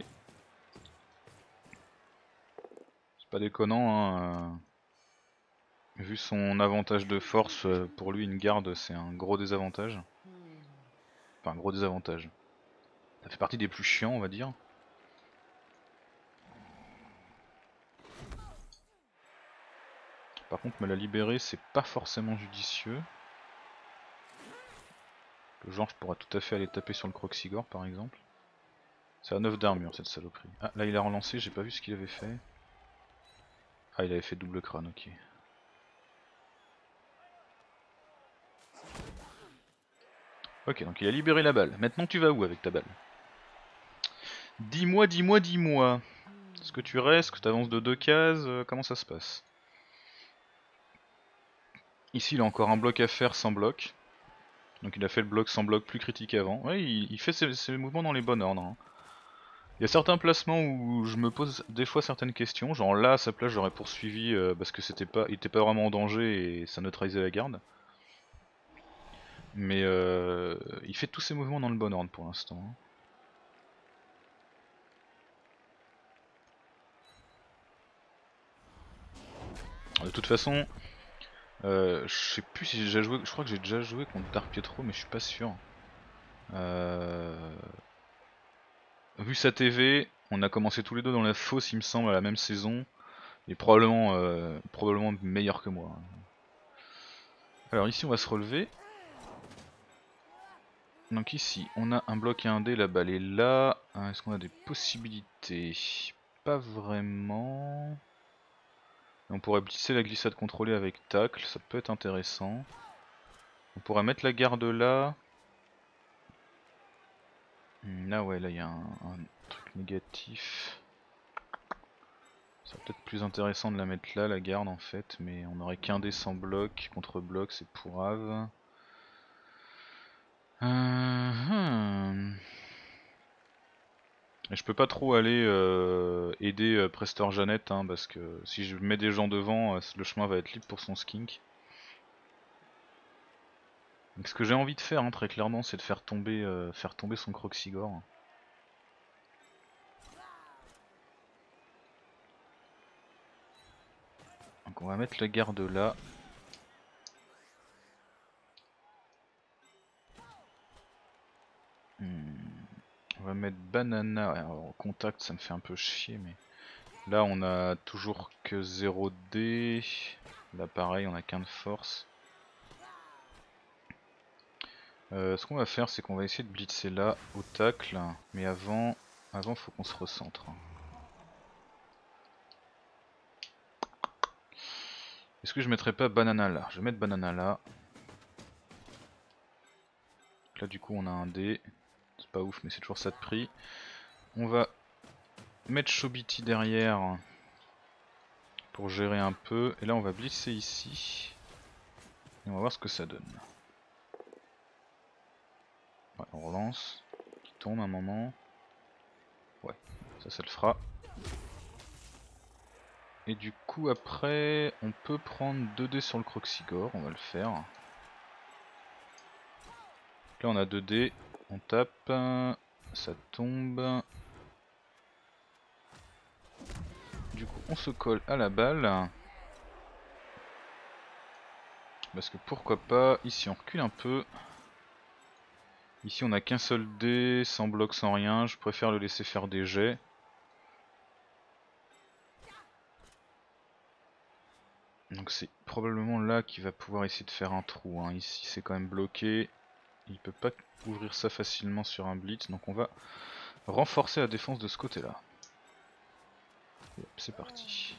pas déconnant, hein. Vu son avantage de force, pour lui une garde c'est un gros désavantage. Enfin, un gros désavantage. Ça fait partie des plus chiants, on va dire. Par contre, me la libérer, c'est pas forcément judicieux. Le genre, je pourrais tout à fait aller taper sur le Croxigore par exemple. C'est à 9 d'armure cette saloperie. Ah, là il a relancé, j'ai pas vu ce qu'il avait fait. Ah, il avait fait double crâne, ok. Ok, donc il a libéré la balle. Maintenant tu vas où avec ta balle? Dis-moi, dis-moi, dis-moi. Est-ce que tu restes? Est-ce que tu avances de 2 cases? Comment ça se passe? Ici il a encore un bloc à faire sans bloc. Donc il a fait le bloc sans bloc plus critique qu'avant. Ouais, il fait ses mouvements dans les bons ordres, hein. Il y a certains placements où je me pose des fois certaines questions. Genre là à sa place j'aurais poursuivi parce que il était pas vraiment en danger et ça neutralisait la garde. Mais il fait tous ses mouvements dans le bon ordre pour l'instant, hein. De toute façon, je sais plus si j'ai déjà joué, je crois que j'ai déjà joué contre Dark Pietro mais je suis pas sûr. Vu sa TV, on a commencé tous les deux dans la fosse il me semble à la même saison. Et probablement meilleur que moi. Alors ici on va se relever. Donc ici on a un bloc et un dé, la balle est là. Est-ce qu'on a des possibilités? Pas vraiment. On pourrait glisser la glissade contrôlée avec tacle, ça peut être intéressant. On pourrait mettre la garde là. Là ouais, là il y a un truc négatif. C'est peut-être plus intéressant de la mettre là, la garde en fait, mais on aurait qu'un dé sans bloc, contre bloc c'est pourrave. Et je peux pas trop aller aider Prestor Jeannette, hein, parce que si je mets des gens devant, le chemin va être libre pour son skink. Donc ce que j'ai envie de faire, hein, très clairement, c'est de faire tomber son Croxigore. Donc on va mettre la garde là. On va mettre Banana. Alors, contact, ça me fait un peu chier, mais là on a toujours que 0 D. Là pareil, on a qu'un de force. Ce qu'on va faire, c'est qu'on va essayer de blitzer là au tacle, mais avant faut qu'on se recentre. Est-ce que je mettrais pas Banana là? Je vais mettre Banana là. Là du coup on a un dé. C'est pas ouf mais c'est toujours ça de prix. On va mettre Chobiti derrière pour gérer un peu. Et là on va blitzer ici. Et on va voir ce que ça donne. Ouais, on relance. Qui tombe un moment. Ouais, ça le fera. Et du coup après on peut prendre 2 dés sur le Croxigore, on va le faire. Là on a 2 dés, on tape, ça tombe. Du coup on se colle à la balle. Parce que pourquoi pas, ici on recule un peu. Ici on a qu'un seul dé, sans bloc, sans rien, je préfère le laisser faire des jets. Donc c'est probablement là qu'il va pouvoir essayer de faire un trou, hein. Ici c'est quand même bloqué, il peut pas ouvrir ça facilement sur un blitz, donc on va renforcer la défense de ce côté là. C'est parti.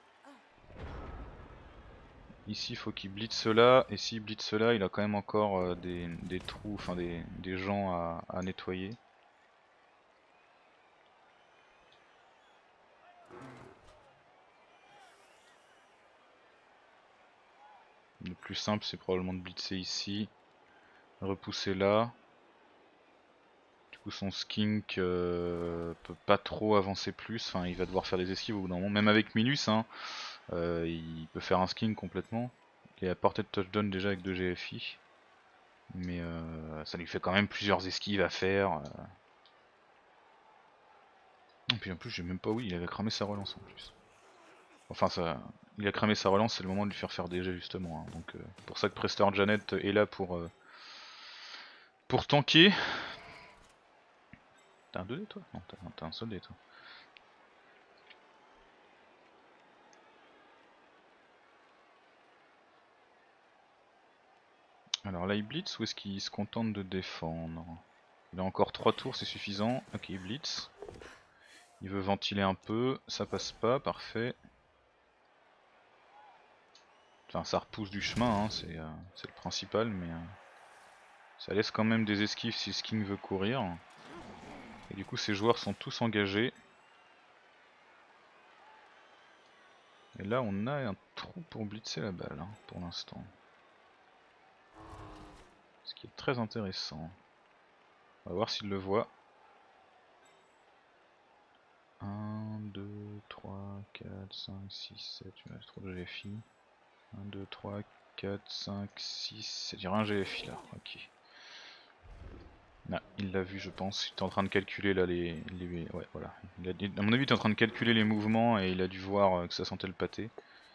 Ici il faut qu'il blitz là, et s'il blitz là il a quand même encore des trous, enfin des gens à nettoyer. Le plus simple c'est probablement de blitzer ici, repousser là. Du coup son skink peut pas trop avancer plus, enfin il va devoir faire des esquives au bout d'un moment, même avec Minus hein, il peut faire un skink complètement. Il est à portée de touchdown déjà avec 2 GFI. Mais ça lui fait quand même plusieurs esquives à faire. Et puis en plus, j'ai même pas, oui, il avait cramé sa relance en plus. Enfin, ça, il a cramé sa relance, c'est le moment de lui faire des jets justement. Hein. Donc, pour ça que Prester Janet est là pour tanker. T'as un 2D toi? Non, t'as un seul dé toi. Alors là, il blitz ou est-ce qu'il se contente de défendre? Il a encore 3 tours, c'est suffisant. Ok, il blitz. Il veut ventiler un peu, ça passe pas, parfait. Enfin, ça repousse du chemin, hein, c'est le principal, mais ça laisse quand même des esquives si Sking veut courir. Et du coup, ces joueurs sont tous engagés. Et là, on a un trou pour blitzer la balle, hein, pour l'instant. Ce qui est très intéressant. On va voir s'il le voit. 1, 2, 3, 4, 5, 6, 7, il reste trop de GFI. 1, 2, 3, 4, 5, 6, c'est-à-dire un GFI là, ok. Ah, il l'a vu je pense, il est en train de calculer là les... Ouais voilà, à mon avis il est en train de calculer les mouvements et il a dû voir que ça sentait le pâté.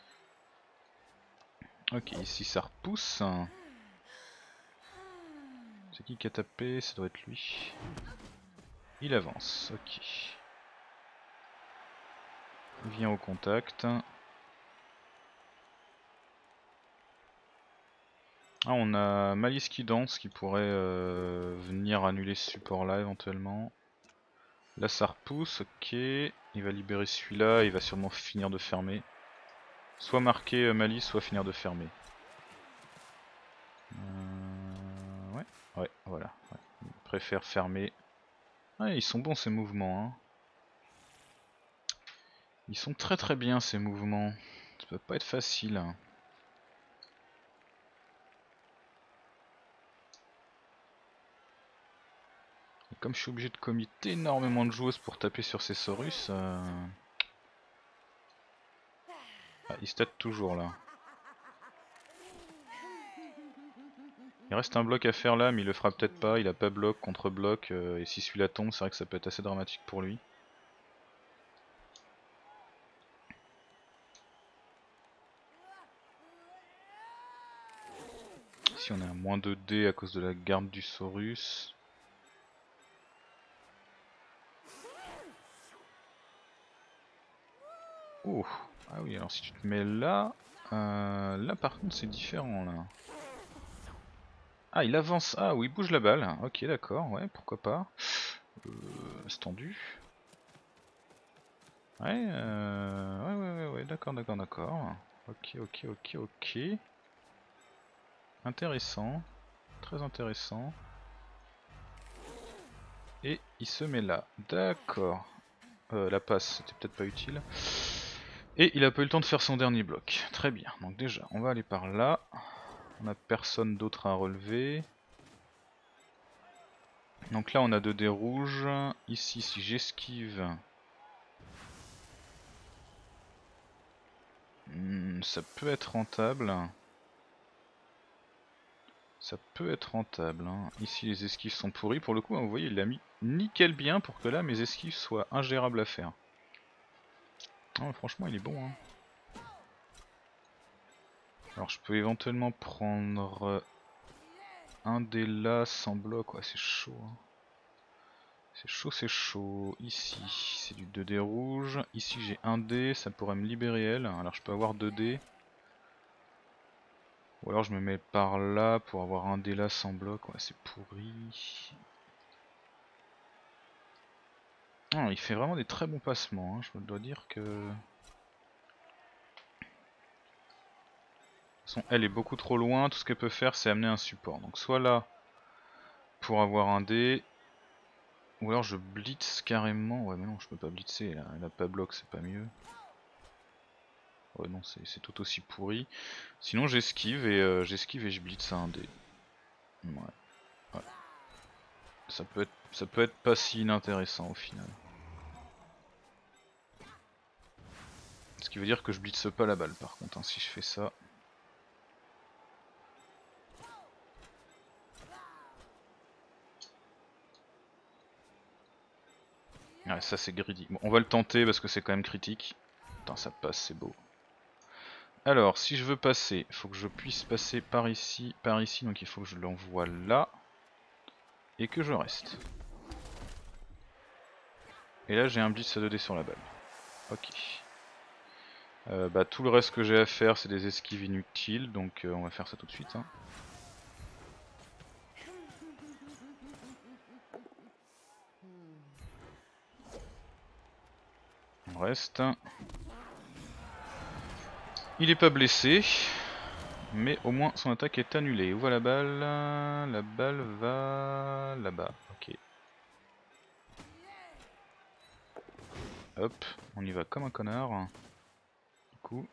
Ok, ici ça repousse. C'est qui a tapé? Ça doit être lui. Il avance, ok. Il vient au contact. Ah, on a Malice qui danse qui pourrait venir annuler ce support là éventuellement. Là ça repousse, ok. Il va libérer celui-là, il va sûrement finir de fermer. Soit marquer Malice, soit finir de fermer. Ouais, voilà. Ouais. Il préfère fermer. Ouais, ils sont bons ces mouvements. Hein. Ils sont très très bien ces mouvements. Ça peut pas être facile. Hein. Et comme je suis obligé de commit énormément de joueuses pour taper sur ces Saurus... Ah, il stat toujours là. Il reste un bloc à faire là, mais il le fera peut-être pas. Il a pas bloc contre bloc. Et si celui-là tombe, c'est vrai que ça peut être assez dramatique pour lui. Ici on est à moins 2D à cause de la garde du Saurus. Oh, ah oui, alors si tu te mets là, là par contre c'est différent là. Ah, il avance, ah oui, il bouge la balle, ok d'accord, ouais, pourquoi pas. C'est tendu. Ouais, ouais, d'accord, d'accord. Ok, ok. Intéressant, très intéressant. Et il se met là, d'accord. La passe, c'était peut-être pas utile. Et il a pas eu le temps de faire son dernier bloc. Très bien, donc déjà, on va aller par là. On a personne d'autre à relever. Donc là on a 2 dés rouges. Ici si j'esquive, ça peut être rentable. Ça peut être rentable. Hein. Ici les esquives sont pourries. Pour le coup, hein, vous voyez, il l'a mis nickel bien pour que là mes esquives soient ingérables à faire. Oh, franchement il est bon. Hein. Alors je peux éventuellement prendre un dé là sans bloc. Ouais c'est chaud. Hein. C'est chaud. Ici c'est du 2D rouge. Ici j'ai un dé, ça pourrait me libérer elle. Alors je peux avoir 2 dés. Ou alors je me mets par là pour avoir un dé là sans bloc. Ouais c'est pourri. Ah, il fait vraiment des très bons passements. Hein. Je me dois dire que... De toute façon elle est beaucoup trop loin. Tout ce qu'elle peut faire c'est amener un support. Donc soit là pour avoir un dé. Ou alors je blitz carrément. Ouais mais non je peux pas blitzer. Elle a pas bloc c'est pas mieux. Ouais non c'est tout aussi pourri. Sinon j'esquive et je blitz à un dé. Ouais. Ça peut être pas si inintéressant au final. Ce qui veut dire que je blitze pas la balle par contre hein, si je fais ça. Ouais, ça c'est greedy. Bon, on va le tenter parce que c'est quand même critique. Putain, ça passe, c'est beau. Alors, si je veux passer, il faut que je puisse passer par ici, donc il faut que je l'envoie là. Et que je reste. Et là j'ai un blitz à 2D sur la balle. Ok. Bah, tout le reste que j'ai à faire c'est des esquives inutiles, donc on va faire ça tout de suite. Hein. On reste. Il est pas blessé, mais au moins son attaque est annulée. Où va la balle? La balle va là-bas. Ok. Hop, on y va comme un connard. Du coup.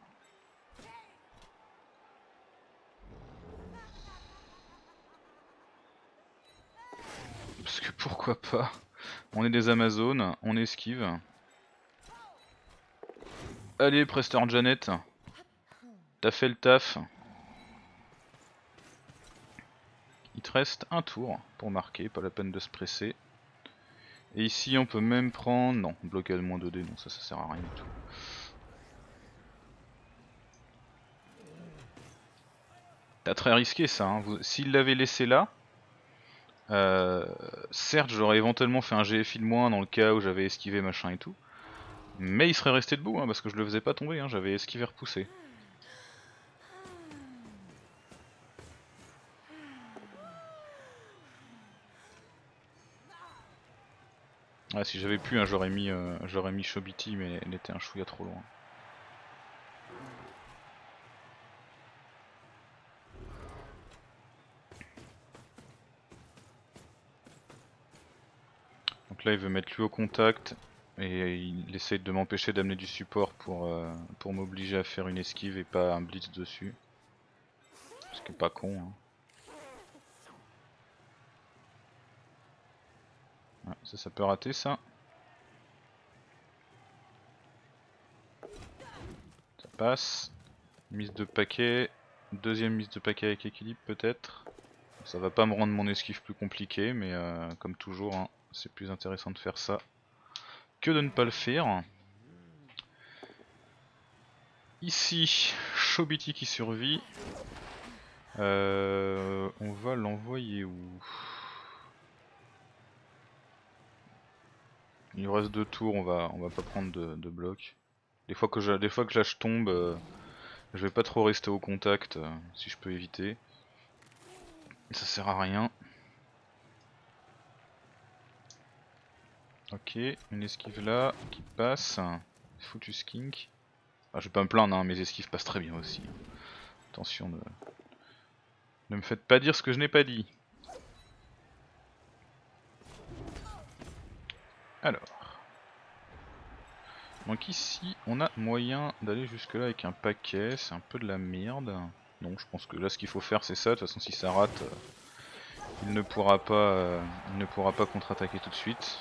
Parce que pourquoi pas? On est des Amazones, on esquive. Allez, Prester Janet. T'as fait le taf. Il te reste un tour pour marquer, pas la peine de se presser. Et ici on peut même prendre... Non, blocade moins 2D, non ça sert à rien du tout. T'as très risqué ça, hein. S'il l'avait laissé là, certes j'aurais éventuellement fait un GFI de moins dans le cas où j'avais esquivé machin et tout. Mais il serait resté debout, hein, parce que je le faisais pas tomber, hein, j'avais esquivé repoussé. Ah, si j'avais pu, hein, j'aurais mis Shobiti, mais elle était un chouïa trop loin. Donc là il veut mettre lui au contact et il essaye de m'empêcher d'amener du support pour m'obliger à faire une esquive et pas un blitz dessus. Ce qui est pas con. Hein. Ouais, ça peut rater ça. Ça passe. Mise de paquet. Deuxième mise de paquet avec équilibre peut-être. Ça va pas me rendre mon esquive plus compliqué, mais comme toujours, hein, c'est plus intéressant de faire ça que de ne pas le faire. Ici, Shobiti qui survit. On va l'envoyer où? Il nous reste 2 tours, on va pas prendre de bloc. Des fois que là je tombe, je vais pas trop rester au contact si je peux éviter. Ça sert à rien. Ok, une esquive là qui passe. Foutu skink. Ah, je vais pas me plaindre, hein, mes esquives passent très bien aussi. Attention, ne me faites pas dire ce que je n'ai pas dit. Alors. Donc ici, on a moyen d'aller jusque là avec un paquet, c'est un peu de la merde. Non, je pense que là ce qu'il faut faire c'est ça, de toute façon si ça rate, il ne pourra pas contre-attaquer tout de suite.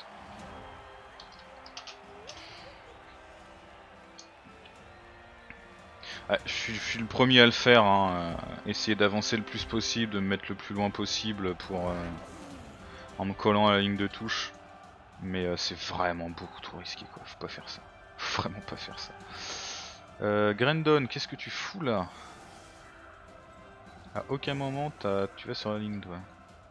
Ah, je suis le premier à le faire, hein, essayer d'avancer le plus possible, de me mettre le plus loin possible en me collant à la ligne de touche. Mais c'est vraiment beaucoup trop risqué quoi, faut pas faire ça. Faut vraiment pas faire ça. Grendon, qu'est-ce que tu fous là? À aucun moment tu vas sur la ligne toi.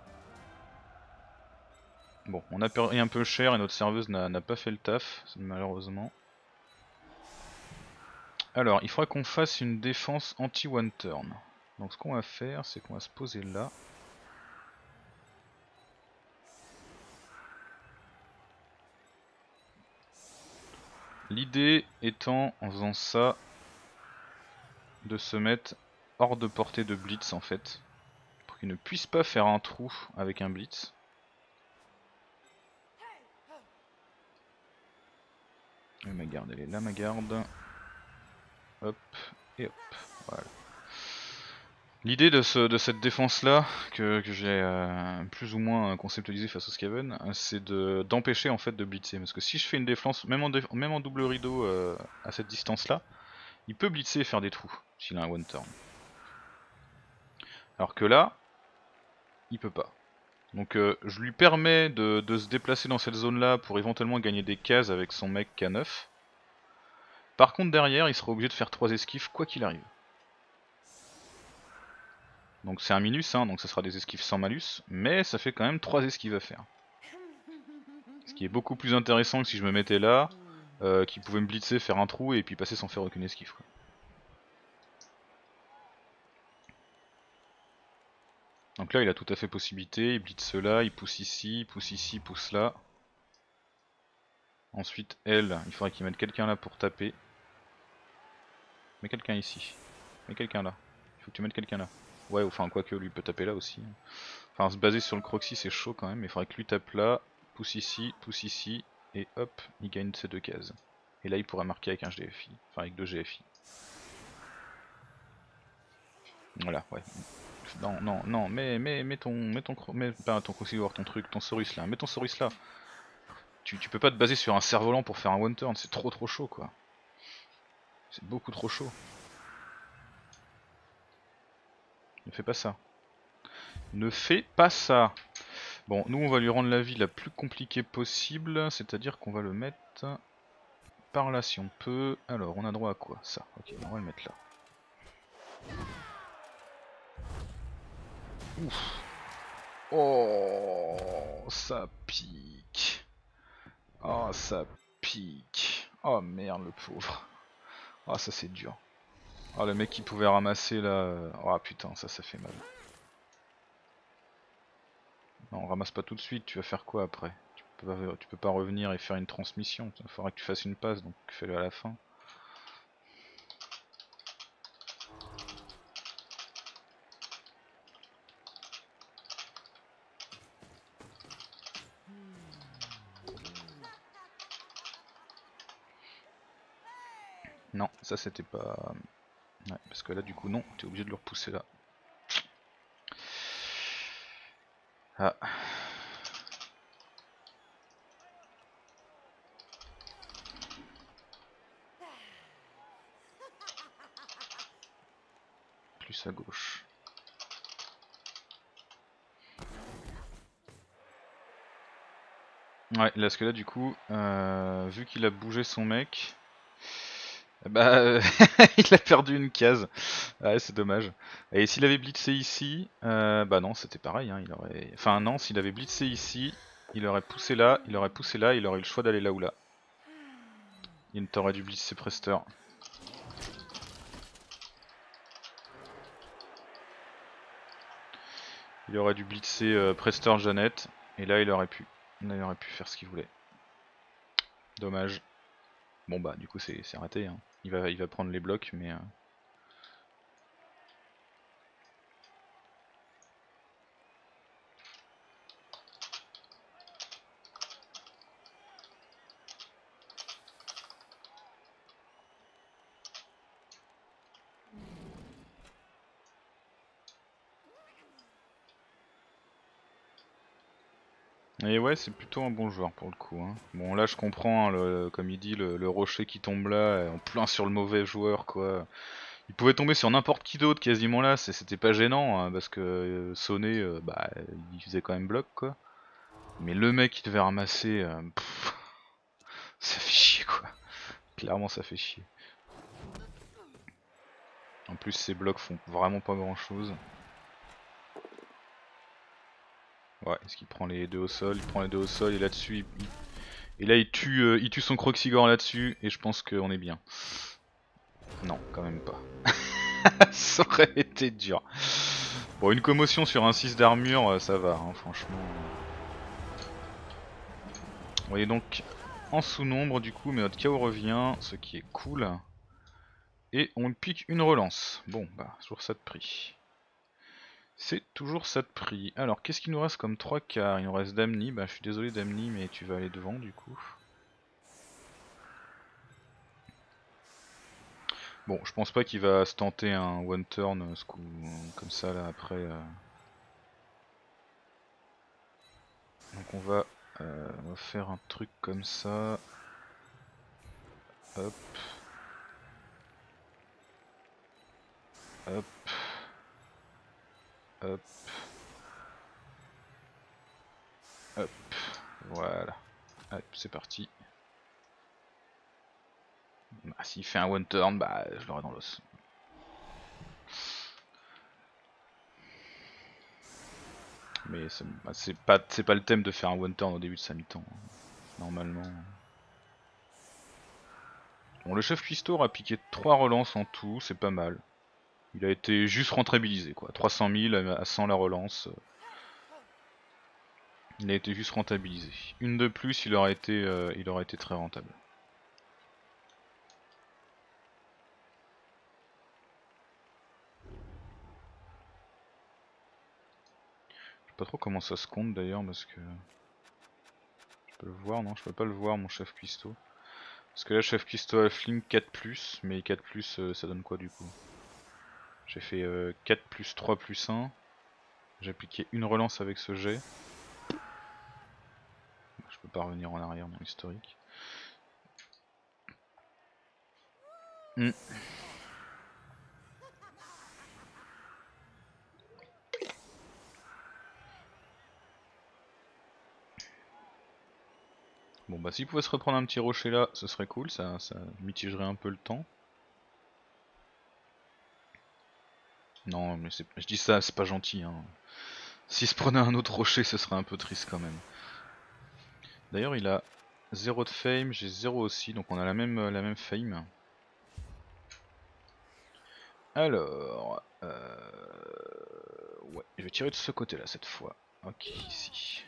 Bon, on a perdu un peu cher et notre serveuse n'a pas fait le taf, malheureusement. Alors, il faudra qu'on fasse une défense anti-one turn. Donc ce qu'on va faire, c'est qu'on va se poser là. L'idée étant, en faisant ça, de se mettre hors de portée de blitz en fait. Pour qu'il ne puisse pas faire un trou avec un blitz. Et ma garde, elle est là ma garde. Hop, et hop, voilà. L'idée de cette défense là, que j'ai plus ou moins conceptualisé face au Skaven, c'est d'empêcher en fait de blitzer. Parce que si je fais une défense, même en double rideau à cette distance là, il peut blitzer et faire des trous s'il a un one turn. Alors que là, il peut pas. Donc je lui permets de se déplacer dans cette zone là pour éventuellement gagner des cases avec son mec K9. Par contre derrière il sera obligé de faire 3 esquives quoi qu'il arrive. Donc c'est un minus, hein, donc ça sera des esquives sans malus, mais ça fait quand même 3 esquives à faire. Ce qui est beaucoup plus intéressant que si je me mettais là, qui pouvait me blitzer, faire un trou et puis passer sans faire aucune esquive, quoi. Donc là il a tout à fait possibilité, il blitze là, il pousse ici, pousse là. Ensuite elle, il faudrait qu'il mette quelqu'un là pour taper. Mets quelqu'un ici, mets quelqu'un là, il faut que tu mettes quelqu'un là. Ouais, enfin quoique lui peut taper là aussi. Enfin se baser sur le Croxy c'est chaud quand même, mais il faudrait que lui tape là, pousse ici, et hop, il gagne ces 2 cases. Et là il pourrait marquer avec un GFI, enfin avec 2 GFI. Voilà, ouais. Non, non, non, mets pas ton Croxy ton truc, ton Saurus là, mets ton Saurus là. Tu peux pas te baser sur un cerf-volant pour faire un one turn, c'est trop chaud quoi. C'est beaucoup trop chaud. Ne fais pas ça. Ne fais pas ça. Bon, nous on va lui rendre la vie la plus compliquée possible, c'est-à-dire qu'on va le mettre par là si on peut. Alors, on a droit à quoi? Ça, ok, on va le mettre là. Ouf. Oh, ça pique. Oh, ça pique. Oh merde, le pauvre. Oh, ça c'est dur. Oh, le mec qui pouvait ramasser là. Oh putain, ça fait mal. Non, ramasse pas tout de suite, tu vas faire quoi après? Tu peux pas revenir et faire une transmission. Il faudra que tu fasses une passe, donc fais-le à la fin. Non, ça c'était pas... Ouais, parce que là du coup non, t'es obligé de le repousser là. Ah. Plus à gauche. Ouais, parce que là du coup, vu qu'il a bougé son mec, bah il a perdu une case. Ouais, c'est dommage. Et s'il avait blitzé ici, bah non, c'était pareil. Hein, il aurait... Enfin non, s'il avait blitzé ici, il aurait poussé là, il aurait poussé là, il aurait eu le choix d'aller là ou là. Il t'aurait dû blitzer Prester. Il aurait dû blitzer Prester Janet, et là il aurait pu faire ce qu'il voulait. Dommage. Bon bah du coup c'est raté. Hein. Il va prendre les blocs, mais... Et ouais, c'est plutôt un bon joueur pour le coup. Hein. Bon, là je comprends, hein, comme il dit, le rocher qui tombe là, en plein sur le mauvais joueur, quoi. Il pouvait tomber sur n'importe qui d'autre quasiment là, c'était pas gênant, hein, parce que Sonné, bah, il faisait quand même bloc, quoi. Mais le mec qui devait ramasser, ça fait chier, quoi. Clairement, ça fait chier. En plus, ces blocs font vraiment pas grand chose. Ouais, est-ce qu'il prend les deux au sol? Il prend les deux au sol et là-dessus, et là il tue son Croxigore là-dessus et je pense qu'on est bien. Non, quand même pas. Ça aurait été dur. Bon, une commotion sur un 6 d'armure, ça va, hein, franchement. Vous voyez donc en sous-nombre du coup, mais notre KO revient, ce qui est cool. Et on pique une relance. Bon, bah, toujours ça de prix. C'est toujours ça de prix. Alors, qu'est-ce qu'il nous reste comme 3 quarts? Il nous reste Damni. Bah, je suis désolé Damni, mais tu vas aller devant du coup. Bon, je pense pas qu'il va se tenter un one turn comme ça là après. Donc on va faire un truc comme ça. Hop. Hop. Hop. Voilà. Allez, c'est parti. Bah, s'il fait un one turn, bah je l'aurai dans l'os. Mais c'est pas le thème de faire un one turn au début de sa mi-temps, hein, normalement. Bon, le chef cuistot a piqué 3 relances en tout, c'est pas mal. Il a été juste rentabilisé quoi, 300 000 à 100 la relance. Il a été juste rentabilisé. Une de plus, il aurait été très rentable. Je sais pas trop comment ça se compte d'ailleurs parce que... Je peux le voir, non je peux pas le voir mon chef cuistot. Parce que là chef cuistot à Flink 4+, mais 4+, ça donne quoi du coup? J'ai fait 4 plus 3 plus 1. J'ai appliqué une relance avec ce jet. Je peux pas revenir en arrière dans l'historique. Bon bah s'il pouvait se reprendre un petit rocher là, ce serait cool, ça mitigerait un peu le temps. Non mais je dis ça, c'est pas gentil hein. S'il se prenait un autre rocher, ce serait un peu triste quand même. D'ailleurs il a 0 de fame, j'ai 0 aussi, donc on a la même fame. Alors... Ouais, je vais tirer de ce côté là cette fois. Ok, ici.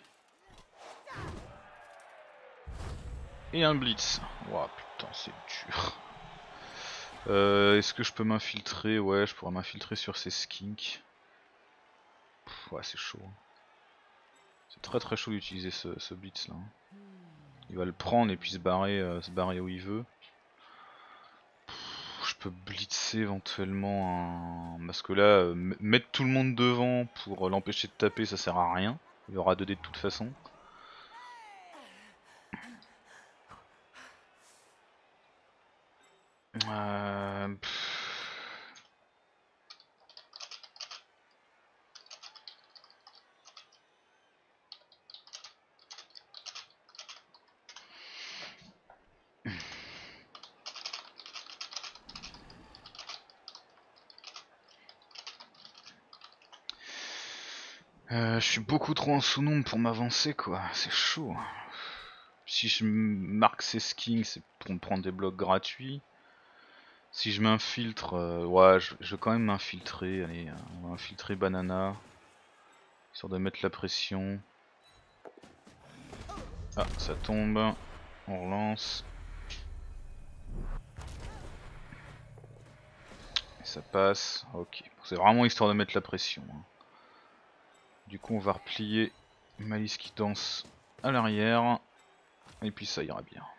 Et un blitz. Ouah putain c'est dur. Est-ce que je peux m'infiltrer? Ouais, je pourrais m'infiltrer sur ces skinks. Ouais, c'est chaud. C'est très chaud d'utiliser ce blitz là. Il va le prendre et puis se barrer où il veut. Je peux blitzer éventuellement un... Parce que là, mettre tout le monde devant pour l'empêcher de taper, ça sert à rien. Il y aura 2 dés de toute façon. Euh... Je suis beaucoup trop en sous-nombre pour m'avancer quoi, c'est chaud. Si je marque ces skins, c'est pour me prendre des blocs gratuits. Si je m'infiltre, ouais, je vais quand même m'infiltrer. Allez, on va infiltrer Banana, histoire de mettre la pression. Ah, ça tombe. On relance. Et ça passe. Ok, c'est vraiment histoire de mettre la pression, hein. Du coup, on va replier Malice qui danse à l'arrière. Et puis ça ira bien.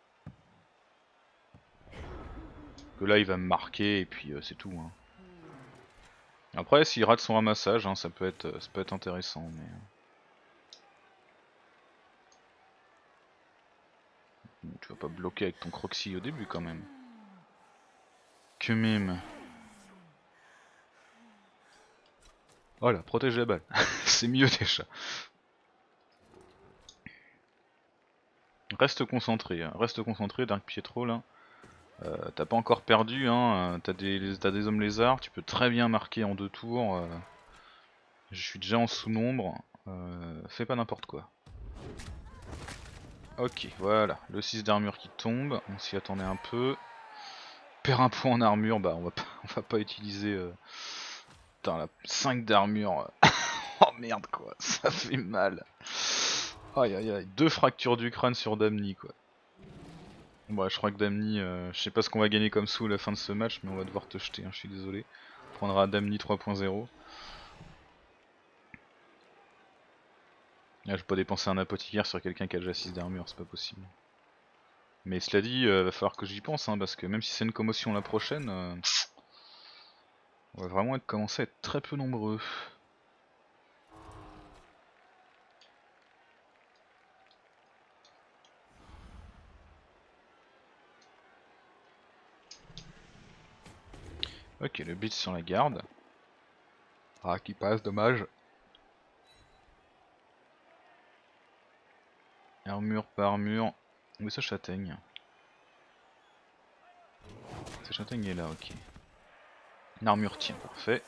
Que là, il va me marquer et puis c'est tout, hein. Après, s'il rate son ramassage, hein, ça peut être intéressant. Mais... Bon, tu vas pas bloquer avec ton Croxy au début quand même. Que mime. Voilà, protège la balle. C'est mieux déjà. Reste concentré, Dark Pietro là. T'as pas encore perdu, hein. T'as des hommes lézards, tu peux très bien marquer en 2 tours. Je suis déjà en sous-nombre. Fais pas n'importe quoi. Ok, voilà, le 6 d'armure qui tombe, on s'y attendait un peu. Perd un point en armure, bah on va pas utiliser... Putain, la 5 d'armure. Oh merde quoi, ça fait mal. Aïe aïe aïe, 2 fractures du crâne sur Damni quoi. Bon, je crois que Damni, je sais pas ce qu'on va gagner comme sous à la fin de ce match, mais on va devoir te jeter, hein, je suis désolé. On prendra Damni 3.0. Là, je vais pas dépenser un apothicaire sur quelqu'un qui a déjà 6 d'armure, c'est pas possible. Mais cela dit, va falloir que j'y pense, hein, parce que même si c'est une commotion la prochaine, on va vraiment commencer à être très peu nombreux. Ok, le blitz sur la garde. Ah, qui passe, dommage. Armure par armure. Où est sa châtaigne? Sa châtaigne est là, ok. L'armure tient, parfait.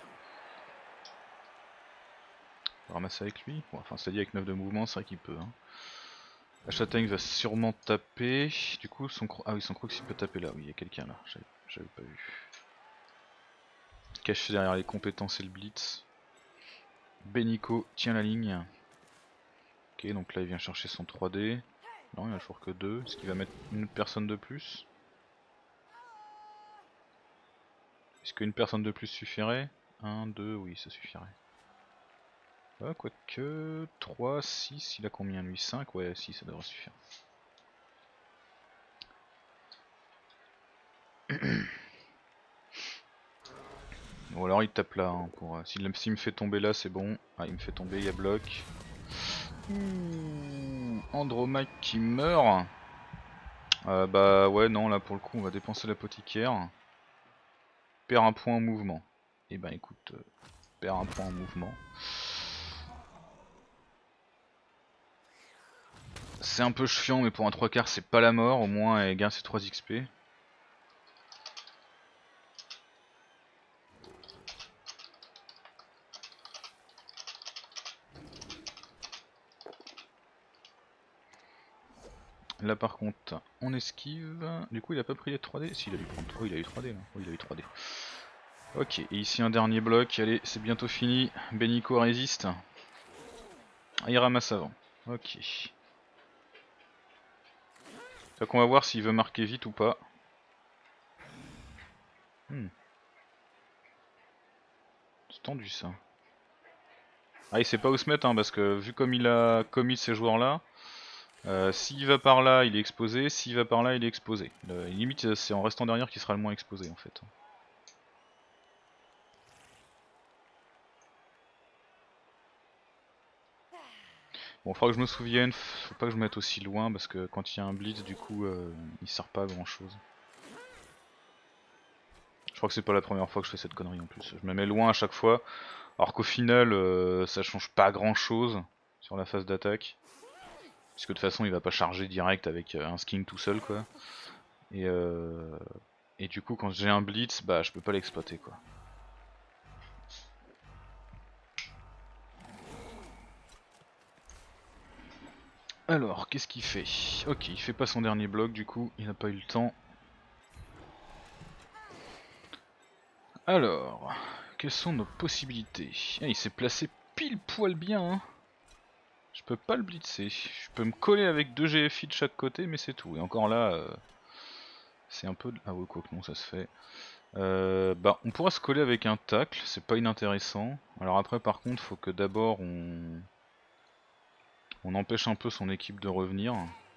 On va ramasser avec lui. Bon, enfin, c'est dit avec 9 de mouvement, c'est vrai qu'il peut. Hein. La châtaigne va sûrement taper. Du coup, ah oui, son croc s'il peut taper là. Oui, il y a quelqu'un là. J'avais pas vu. Caché derrière les compétences et le blitz. Benico tient la ligne. Ok, donc là il vient chercher son 3D. Non, il n'y en a toujours que 2. Est-ce qu'il va mettre une personne de plus? Est-ce qu'une personne de plus suffirait? 1, 2, oui, ça suffirait. Ah, quoique 3, 6, il a combien lui? 5? Ouais, si, ça devrait suffire. Ou alors il tape là, hein, s'il me fait tomber là c'est bon. Ah, il me fait tomber, il y a bloc. Andromaque qui meurt. Bah ouais, non, là pour le coup on va dépenser l'apothicaire. Perd un point en mouvement. Et ben écoute, perd un point en mouvement. C'est un peu chiant, mais pour un 3/4 c'est pas la mort, au moins elle gagne ses 3 XP. Là par contre, on esquive. Du coup il a pas pris les 3D. Si, il a dû prendre 3, il a eu 3D là. Oui, il a eu 3D. Ok, et ici un dernier bloc, allez, c'est bientôt fini. Benico résiste. Ah, il ramasse avant. Ok. Donc on va voir s'il veut marquer vite ou pas. C'est tendu ça. Ah, il sait pas où se mettre hein, parce que vu comme il a commis ces joueurs là, s'il va par là il est exposé, s'il va par là il est exposé. Limite c'est en restant derrière qu'il sera le moins exposé en fait. Bon, faudra que je me souvienne, faut pas que je me mette aussi loin parce que quand il y a un blitz du coup il sert pas à grand chose. Je crois que c'est pas la première fois que je fais cette connerie en plus. Je me mets loin à chaque fois, alors qu'au final ça change pas grand chose sur la phase d'attaque. Puisque de toute façon il va pas charger direct avec un skin tout seul quoi. Et du coup quand j'ai un blitz, bah je peux pas l'exploiter quoi. Alors, qu'est-ce qu'il fait? Ok, il fait pas son dernier bloc du coup, il n'a pas eu le temps. Alors, quelles sont nos possibilités? Ah, il s'est placé pile poil bien hein. Je peux pas le blitzer. Je peux me coller avec 2 GFI de chaque côté mais c'est tout. Et encore là, c'est un peu... Ah ouais, quoi que non, ça se fait. Bah, on pourra se coller avec un tacle, c'est pas inintéressant. Alors après par contre, faut que d'abord on empêche un peu son équipe de revenir.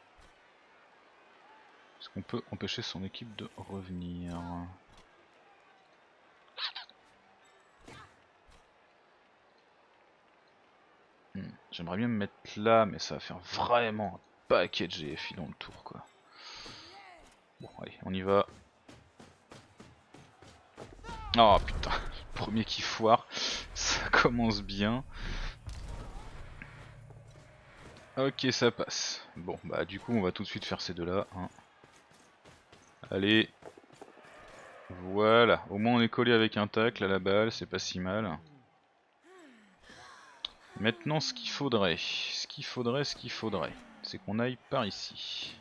Est-ce qu'on peut empêcher son équipe de revenir? J'aimerais bien me mettre là, mais ça va faire vraiment un paquet de GFI dans le tour quoi. Bon allez, on y va. Oh putain, premier qui foire, ça commence bien. Ok, ça passe. Bon bah du coup on va tout de suite faire ces deux là. Hein. Allez. Voilà, au moins on est collé avec un tacle à la balle, c'est pas si mal. Maintenant ce qu'il faudrait, c'est qu'on aille par ici.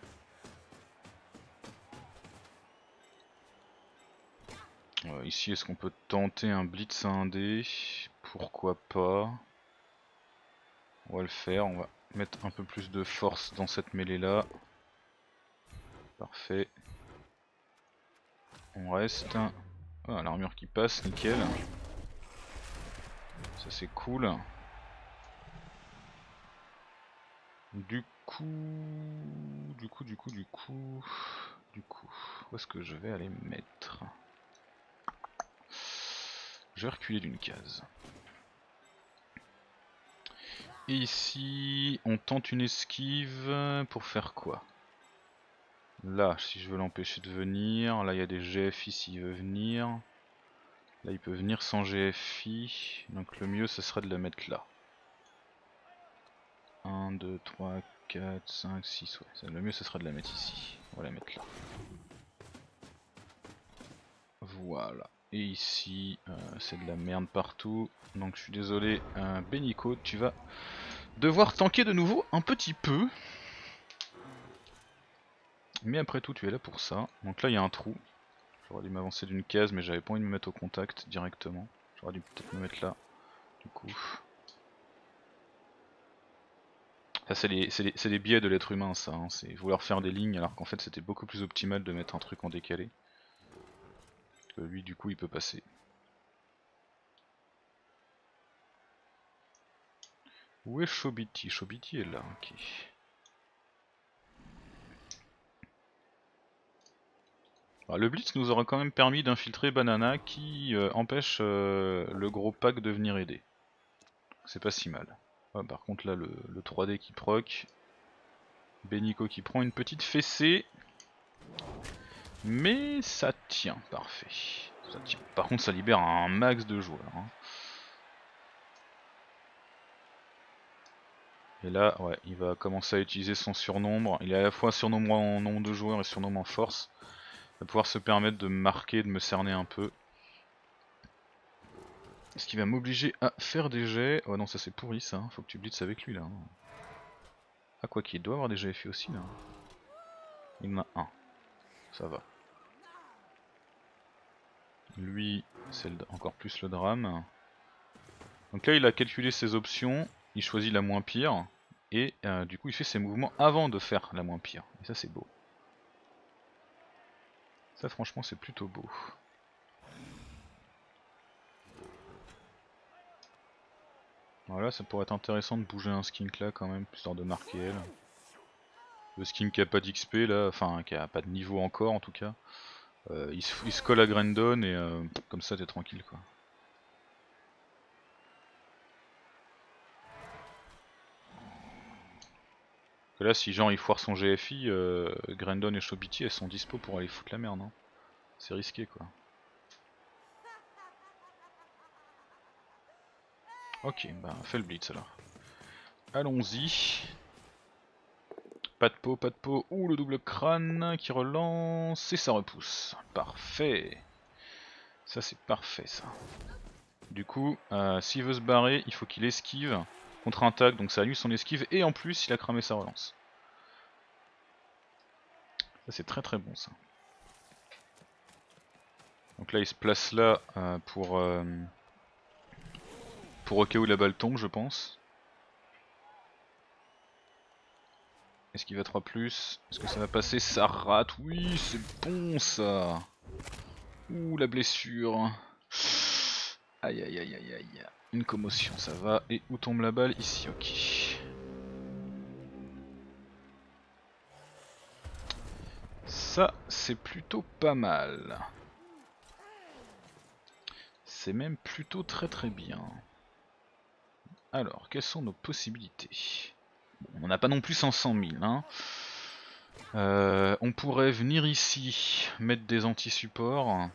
Ici est-ce qu'on peut tenter un blitz à 1D? Pourquoi pas? On va le faire, on va mettre un peu plus de force dans cette mêlée là. Parfait. On reste. Ah, l'armure qui passe, nickel. Ça c'est cool. Du coup, où est-ce que je vais aller me mettre? Je vais reculer d'une case. Et ici, on tente une esquive pour faire quoi? Là, si je veux l'empêcher de venir, là il y a des GFI s'il veut venir. Là il peut venir sans GFI, donc le mieux ce serait de le mettre là. 1, 2, 3, 4, 5, 6, ouais. Le mieux ce serait de la mettre ici. On va la mettre là. Voilà. Et ici, c'est de la merde partout. Donc je suis désolé, Benico, tu vas devoir tanker de nouveau un petit peu. Mais après tout, tu es là pour ça. Donc là, il y a un trou. J'aurais dû m'avancer d'une case, mais j'avais pas envie de me mettre au contact directement. J'aurais dû peut-être me mettre là, du coup. Ça, c'est les biais de l'être humain, ça. Hein. C'est vouloir faire des lignes alors qu'en fait, c'était beaucoup plus optimal de mettre un truc en décalé. Parce que lui, du coup, il peut passer. Où est Chobiti? Chobiti est là, ok. Alors, le Blitz nous aura quand même permis d'infiltrer Banana qui empêche le gros pack de venir aider. C'est pas si mal. Ah, par contre là le 3D qui proc. Benico qui prend une petite fessée. Mais ça tient, parfait. Ça tient. Par contre ça libère un max de joueurs. Hein. Et là, ouais, il va commencer à utiliser son surnombre. Il est à la fois surnombre en nombre de joueurs et surnombre en force. Il va pouvoir se permettre de marquer, de me cerner un peu. Ce qui va m'obliger à faire des jets. Oh non, ça c'est pourri ça, faut que tu blitzes avec lui là. Hein. Ah, quoi qu'il doit avoir des GFI aussi là. Il en a un, ça va. Lui, c'est encore plus le drame. Donc là, il a calculé ses options, il choisit la moins pire, et du coup, il fait ses mouvements avant de faire la moins pire. Et ça, c'est beau. Ça, franchement, c'est plutôt beau. Voilà, ça pourrait être intéressant de bouger un skink là quand même, histoire de marquer elle. Le skink qui a pas d'XP là, enfin qui a pas de niveau encore en tout cas. Il se colle à Grendon et comme ça t'es tranquille quoi. Que là si genre il foire son GFI, Grendon et Chobiti elles sont dispo pour aller foutre la merde. Hein. C'est risqué quoi. Ok, bah fais le blitz alors. Allons-y. Pas de peau, pas de peau. Ouh, le double crâne qui relance et ça repousse. Parfait. Ça c'est parfait ça. Du coup, s'il veut se barrer, il faut qu'il esquive contre un tag, donc ça annule son esquive et en plus il a cramé sa relance. Ça c'est très très bon ça. Donc là il se place là pour au cas où la balle tombe je pense. Est-ce qu'il va 3+? Est-ce que ça va passer? Ça rate, oui c'est bon ça. Ouh la blessure. Aïe aïe aïe aïe aïe. Une commotion ça va. Et où tombe la balle? Ici, ok. Ça c'est plutôt pas mal. C'est même plutôt très très bien. Alors, quelles sont nos possibilités? Bon, on n'a pas non plus 500 000. Hein. On pourrait venir ici, mettre des anti-supports.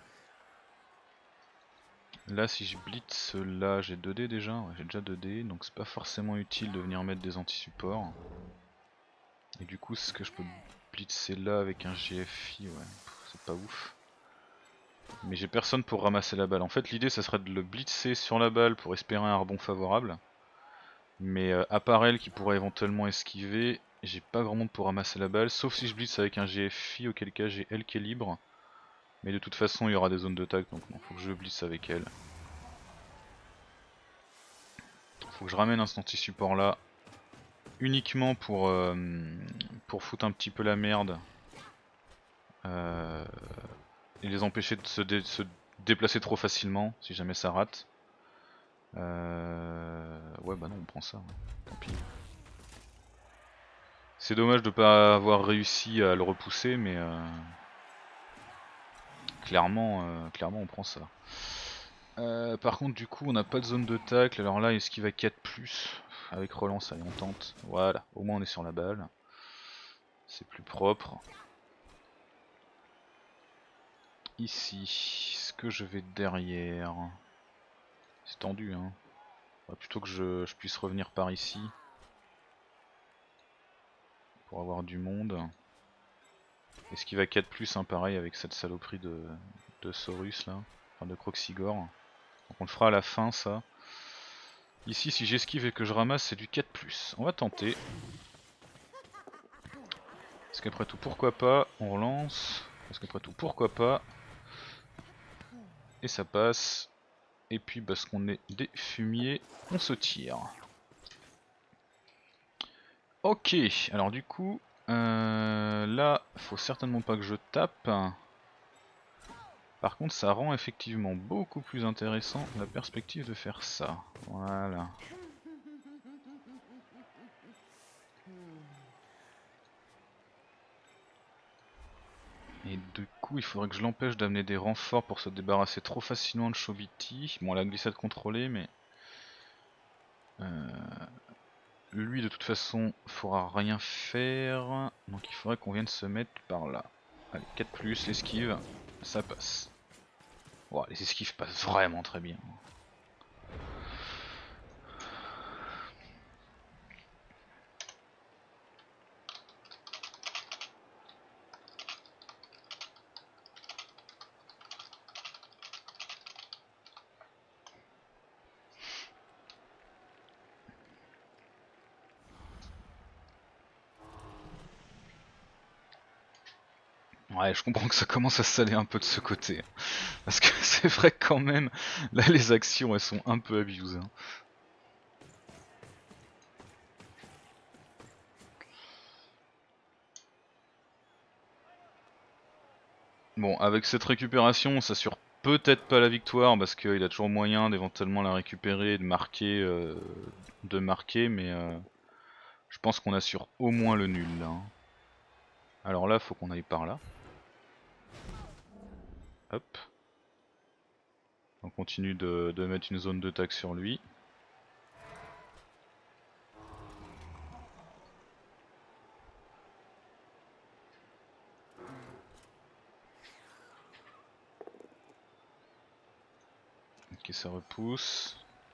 Là, si je blitz là, j'ai 2D déjà. Ouais, j'ai déjà 2D, donc c'est pas forcément utile de venir mettre des anti-supports. Et du coup, ce que je peux blitzer là avec un GFI, ouais, c'est pas ouf. Mais j'ai personne pour ramasser la balle. En fait, l'idée, ça serait de le blitzer sur la balle pour espérer un rebond favorable. Mais à part elle qui pourrait éventuellement esquiver, j'ai pas grand monde pour ramasser la balle, sauf si je blitz avec un GFI, auquel cas j'ai elle qui est libre. Mais de toute façon il y aura des zones de tag, donc non, faut que je blitz avec elle. Faut que je ramène un anti-support là, uniquement pour foutre un petit peu la merde. Et les empêcher de se déplacer trop facilement, si jamais ça rate. Ouais bah non on prend ça, tant pis. C'est dommage de pas avoir réussi à le repousser, mais clairement on prend ça. Par contre du coup on n'a pas de zone de tacle, alors là est-ce qu'il va 4+, avec relance, allez on tente, voilà, au moins on est sur la balle. C'est plus propre. Ici, est-ce que je vais derrière? C'est tendu hein. Plutôt que je puisse revenir par ici. pour avoir du monde. Est-ce qu'il va 4+, hein, pareil avec cette saloperie de Saurus là, enfin de Croxigore. Donc on le fera à la fin ça. Ici si j'esquive et que je ramasse c'est du 4+. On va tenter. Parce qu'après tout pourquoi pas, on relance. Parce qu'après tout pourquoi pas. Et ça passe. Et puis parce qu'on est des fumiers, on se tire. Ok, alors du coup, là, faut certainement pas que je tape. Par contre, ça rend effectivement beaucoup plus intéressant la perspective de faire ça. Voilà. Et du coup, il faudrait que je l'empêche d'amener des renforts pour se débarrasser trop facilement de Chobiti. Bon, la glissade contrôlée, mais... lui, de toute façon, faudra rien faire. Donc il faudrait qu'on vienne se mettre par là. Allez, 4+, l'esquive, ça passe. Wow, les esquives passent vraiment très bien. Ouais, je comprends que ça commence à se saler un peu de ce côté. Parce que c'est vrai que quand même, là les actions elles sont un peu abusées. Hein. Bon, avec cette récupération, on s'assure peut-être pas la victoire parce qu'il a toujours moyen d'éventuellement la récupérer et de marquer, mais je pense qu'on assure au moins le nul là. Hein. Alors là, faut qu'on aille par là. Hop. On continue de mettre une zone de tac sur lui. Ok, ça repousse.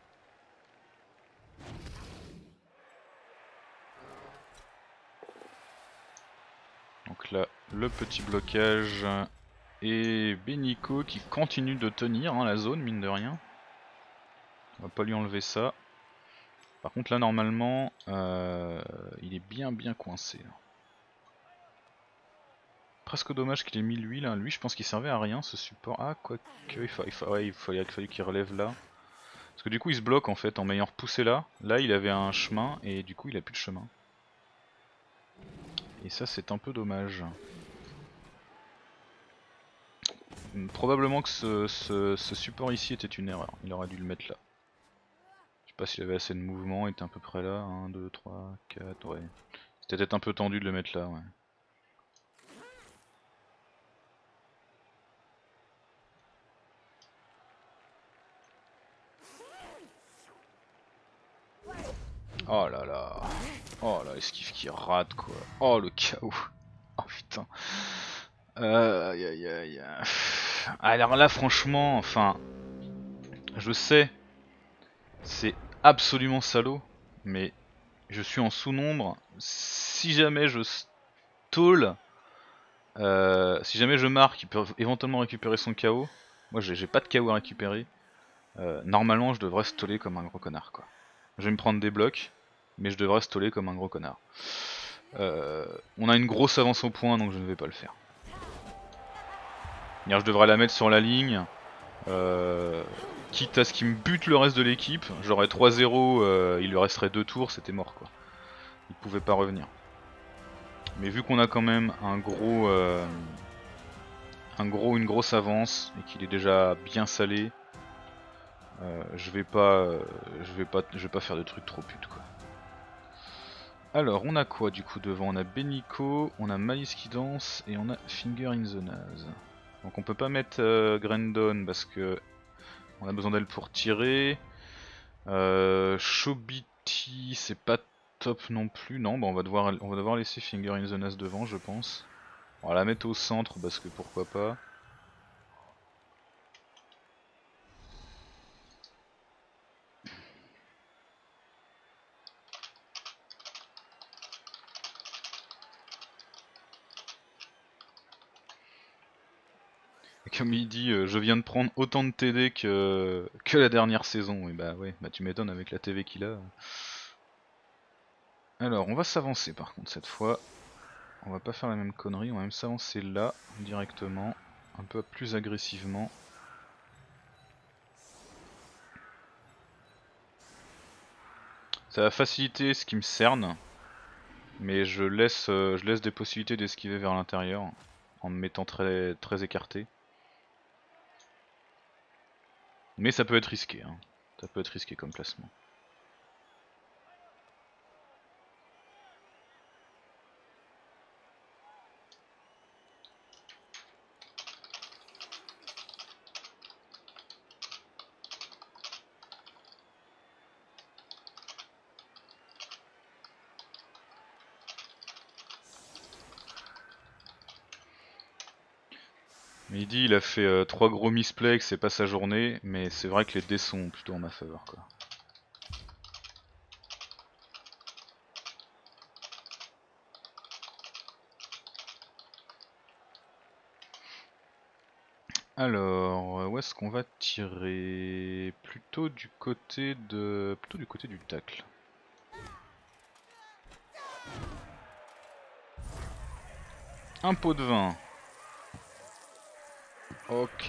Donc là, le petit blocage et Beniko qui continue de tenir hein, la zone, mine de rien. On va pas lui enlever ça. Par contre là normalement, il est bien coincé. Là. Presque dommage qu'il ait mis lui là. Lui je pense qu'il servait à rien ce support. Ah quoique, il fallait qu'il relève là. Parce que du coup il se bloque en fait en m'ayant repoussé là. Là il avait un chemin et du coup il a plus de chemin. Et ça c'est un peu dommage. Probablement que ce support ici était une erreur. Il aurait dû le mettre là. Je sais pas s'il avait assez de mouvement, il était à peu près là. 1, 2, 3, 4, ouais. C'était peut-être un peu tendu de le mettre là, ouais. Oh là là. Oh là, esquive qui rate quoi. Oh le chaos. Oh putain. Aïe aïe aïe. Alors là franchement, enfin, je sais, c'est absolument salaud, mais je suis en sous-nombre. Si jamais je stall, si jamais je marque, il peut éventuellement récupérer son KO. Moi j'ai pas de KO à récupérer. Normalement je devrais staller comme un gros connard quoi. Je vais me prendre des blocs, mais je devrais staller comme un gros connard. On a une grosse avance au point donc je ne vais pas le faire. Je devrais la mettre sur la ligne. Quitte à ce qu'il me bute le reste de l'équipe, j'aurais 3-0, il lui resterait 2 tours, c'était mort quoi. Il pouvait pas revenir. Mais vu qu'on a quand même une grosse avance et qu'il est déjà bien salé, je vais pas faire de trucs trop putes quoi. Alors on a quoi du coup devant? On a Beniko, on a Malice qui danse et on a Finger in the Nose. Donc on peut pas mettre Grendon parce que on a besoin d'elle pour tirer. Chobiti c'est pas top non plus. Non bah on va devoir laisser Finger in the Nose devant je pense. On va la mettre au centre parce que pourquoi pas. Comme il dit, je viens de prendre autant de TD que la dernière saison. Et bah ouais, bah tu m'étonnes avec la TV qu'il a. Alors, on va s'avancer par contre cette fois. On va pas faire la même connerie, on va même s'avancer là, directement, un peu plus agressivement. Ça va faciliter ce qui me cerne, mais je laisse des possibilités d'esquiver vers l'intérieur, en me mettant très, très écarté. Mais ça peut être risqué, hein. Ça peut être risqué comme placement. Mehdi il a fait 3 gros misplays, c'est pas sa journée, mais c'est vrai que les dés sont plutôt en ma faveur quoi. Alors, où est-ce qu'on va tirer? Plutôt du côté du tacle. Un pot de vin. Ok.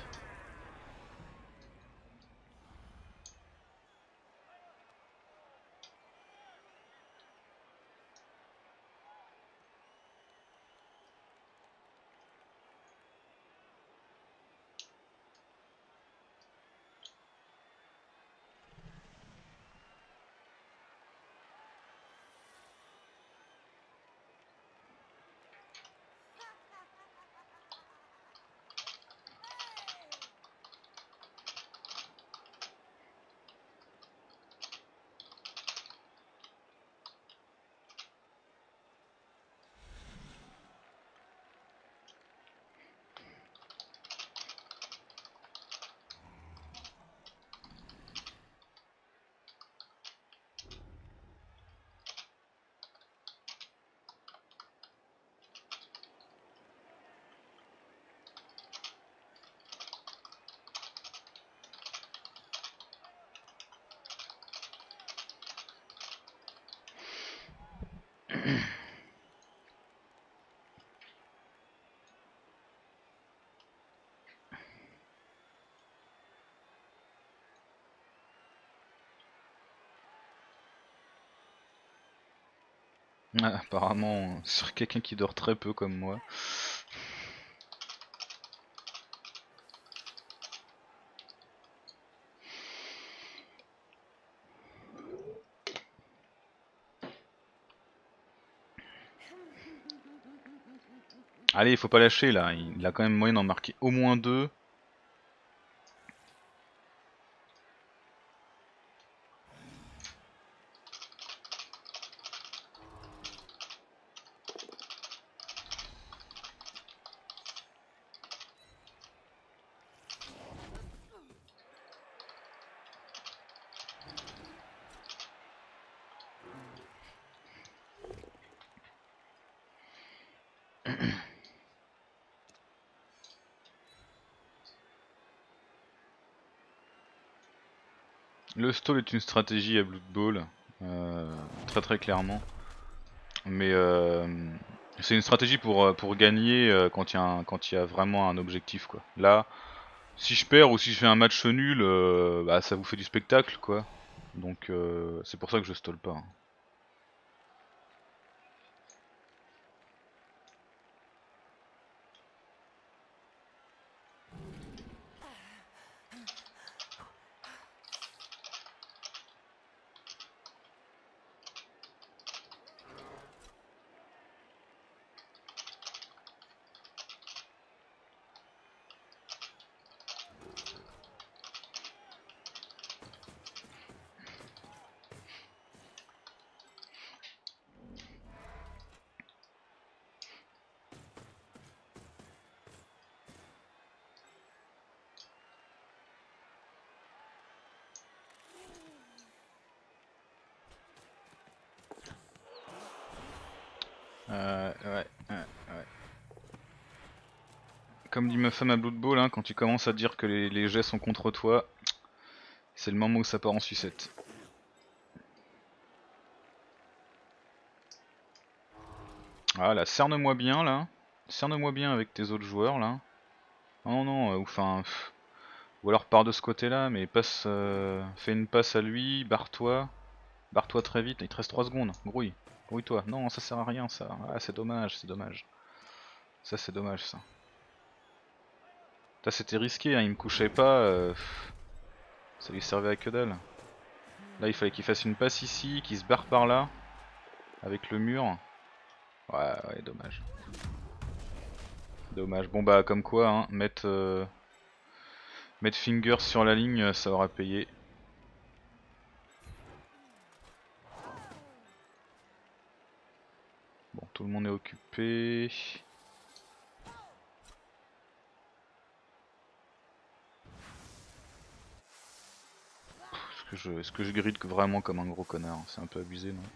Ah, apparemment, sur quelqu'un qui dort très peu comme moi. Allez, il faut pas lâcher là, il a quand même moyen d'en marquer au moins 2. Le stall est une stratégie à Blood Bowl, très très clairement. Mais c'est une stratégie pour gagner quand il y a vraiment un objectif quoi. Là, si je perds ou si je fais un match nul, bah, ça vous fait du spectacle quoi. Donc c'est pour ça que je stall pas, hein. Ouais. Comme dit ma femme à Blood Bowl, hein, quand tu commences à dire que les jets sont contre toi, c'est le moment où ça part en sucette. Ah là, cerne-moi bien là. Cerne-moi bien avec tes autres joueurs là. Non non, enfin... ou alors pars de ce côté là, mais passe, fais une passe à lui, barre-toi. Barre-toi très vite, il te reste 3 secondes, grouille. Grouille-toi. Non, ça sert à rien ça. Ah c'est dommage, c'est dommage. Ça c'est dommage ça. Ça c'était risqué, hein, il me couchait pas, ça lui servait à que dalle. Là il fallait qu'il fasse une passe ici, qu'il se barre par là, avec le mur. Ouais, dommage. Dommage. Bon bah comme quoi, hein, mettre finger sur la ligne, ça aura payé. Bon, tout le monde est occupé. Est-ce que je grid vraiment comme un gros connard? C'est un peu abusé, non?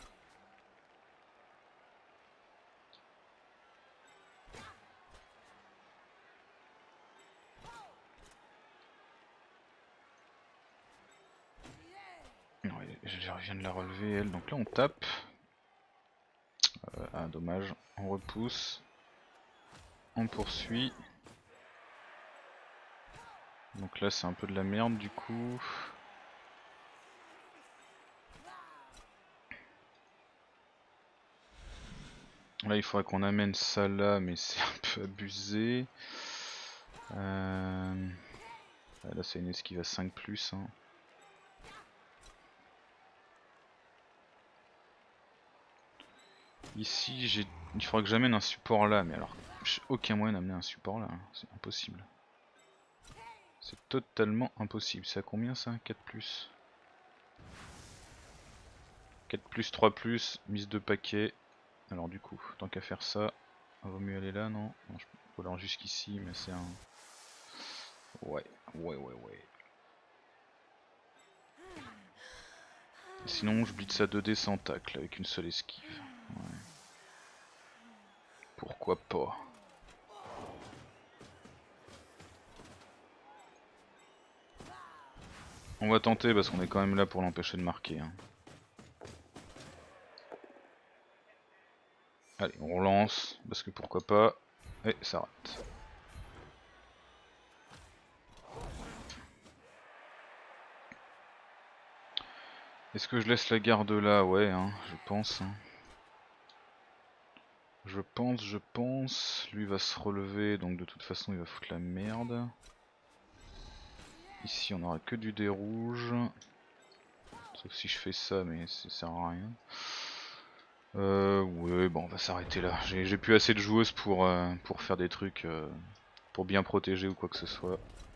Ouais, je viens de la relever elle, donc là on tape. Ah dommage, on repousse. On poursuit. Donc là c'est un peu de la merde du coup. Là il faudrait qu'on amène ça là, mais c'est un peu abusé. Là c'est une esquive à 5+. Hein. Ici il faudrait que j'amène un support là, mais alors j'ai aucun moyen d'amener un support là, hein. C'est impossible. C'est totalement impossible. C'est à combien ça? 4+. 4+, 3+, mise de paquet. Alors du coup, tant qu'à faire ça, vaut mieux aller là, non, non je peux aller jusqu'ici, mais c'est un... Ouais. Sinon je blitz à 2D sans tacle, avec une seule esquive. Ouais. Pourquoi pas. On va tenter parce qu'on est quand même là pour l'empêcher de marquer. Hein. Allez, on relance, parce que pourquoi pas. Et ça rate. Est-ce que je laisse la garde là? Ouais, hein, je pense. Hein. Je pense. Lui va se relever, donc de toute façon il va foutre la merde. Ici on aura que du dé rouge. Sauf si je fais ça, mais ça sert à rien. Ouais, bon on va s'arrêter là. J'ai plus assez de joueuses pour faire des trucs, pour bien protéger ou quoi que ce soit.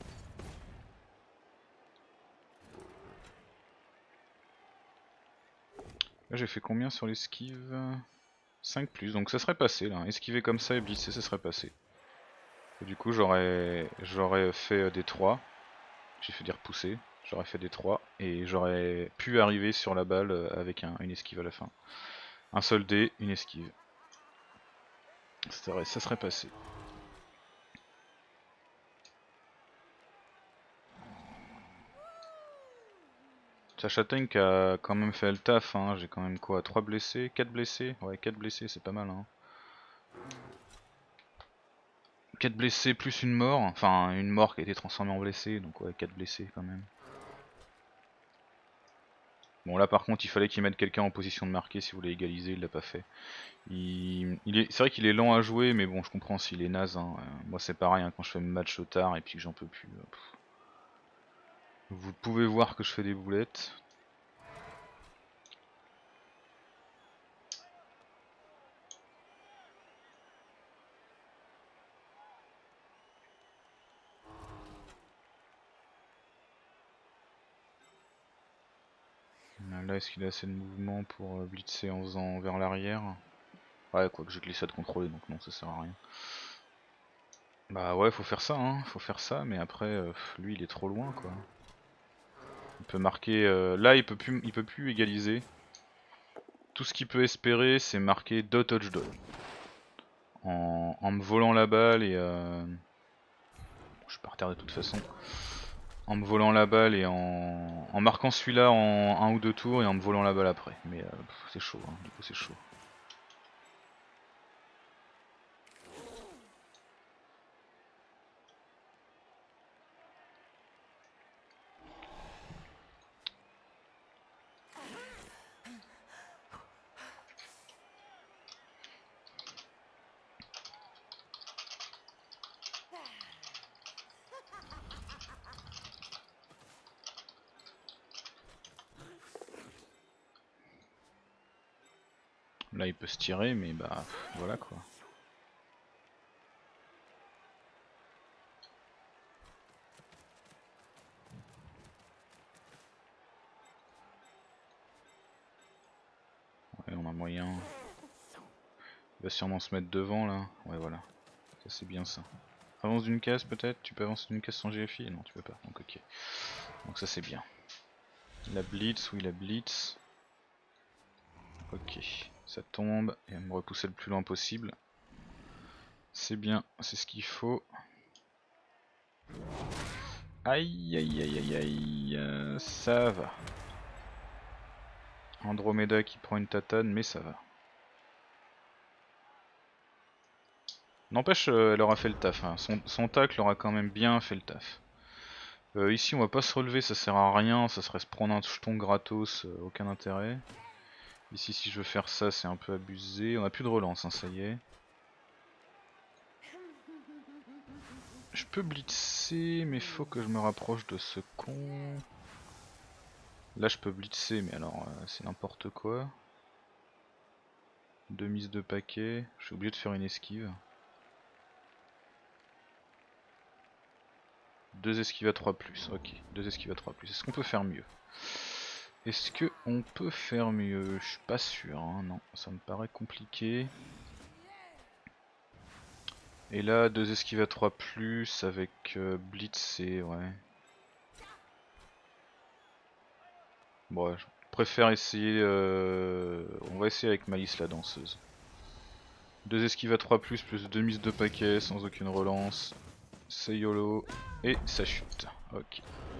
Là j'ai fait combien sur l'esquive? 5+, donc ça serait passé là. Esquiver comme ça et blitzer, ça serait passé. Et du coup j'aurais fait des 3. J'ai fait des repoussés. J'aurais fait des 3 et j'aurais pu arriver sur la balle avec une esquive à la fin. Un seul dé, une esquive. Ça serait passé. Sacha Tank a quand même fait le taf, hein. J'ai quand même quoi, 3 blessés, 4 blessés? Ouais, 4 blessés, c'est pas mal. Hein. 4 blessés plus une mort, enfin une mort qui a été transformée en blessé, donc ouais, 4 blessés quand même. Bon là par contre il fallait qu'il mette quelqu'un en position de marquer si vous voulez égaliser, il l'a pas fait. C'est vrai qu'il est lent à jouer, mais bon je comprends s'il est naze. Hein. Moi c'est pareil, hein, quand je fais mes matchs tard et puis que j'en peux plus. Vous pouvez voir que je fais des boulettes. Là est-ce qu'il a assez de mouvement pour blitzer en faisant vers l'arrière? Ouais, quoique j'ai glissade contrôlée donc non ça sert à rien. Bah ouais faut faire ça, hein, faut faire ça, mais après lui il est trop loin quoi. Il peut marquer, là il peut plus égaliser. Tout ce qu'il peut espérer c'est marquer 2 touchdowns. en me volant la balle et je suis par terre de toute façon. En me volant la balle et en marquant celui-là en un ou deux tours et en me volant la balle après. Mais c'est chaud, hein, du coup c'est chaud. Là il peut se tirer mais bah voilà quoi. Ouais, on a moyen. Il va sûrement se mettre devant là. Ouais voilà. Ça c'est bien ça. Avance d'une case peut-être. Tu peux avancer d'une case sans GFI? Non tu peux pas. Donc ok. Donc ça c'est bien. La blitz, oui la blitz. Ok. Ça tombe et me repousser le plus loin possible. C'est bien, c'est ce qu'il faut. Aïe aïe aïe aïe aïe, ça va. Andromeda qui prend une tatane, mais ça va. N'empêche, elle aura fait le taf. Hein. Son tacle aura quand même bien fait le taf. Ici, on va pas se relever, ça sert à rien. Ça serait se prendre un jeton gratos, aucun intérêt. Ici, si je veux faire ça, c'est un peu abusé. On a plus de relance, hein, ça y est. Je peux blitzer, mais faut que je me rapproche de ce con. Là, je peux blitzer, mais alors, c'est n'importe quoi. Deux mises de paquet. Je suis obligé de faire une esquive. Deux esquives à 3+, ok. Deux esquives à 3+. Est-ce qu'on peut faire mieux? Est-ce que on peut faire mieux? Je suis pas sûr, hein. Non, ça me paraît compliqué. Et là, deux esquives à 3+, avec blitz et ouais. Bon, je préfère essayer... On va essayer avec Malice la danseuse. Deux esquives à 3+, plus deux mises de paquet, sans aucune relance. C'est YOLO. Et ça chute. Ok.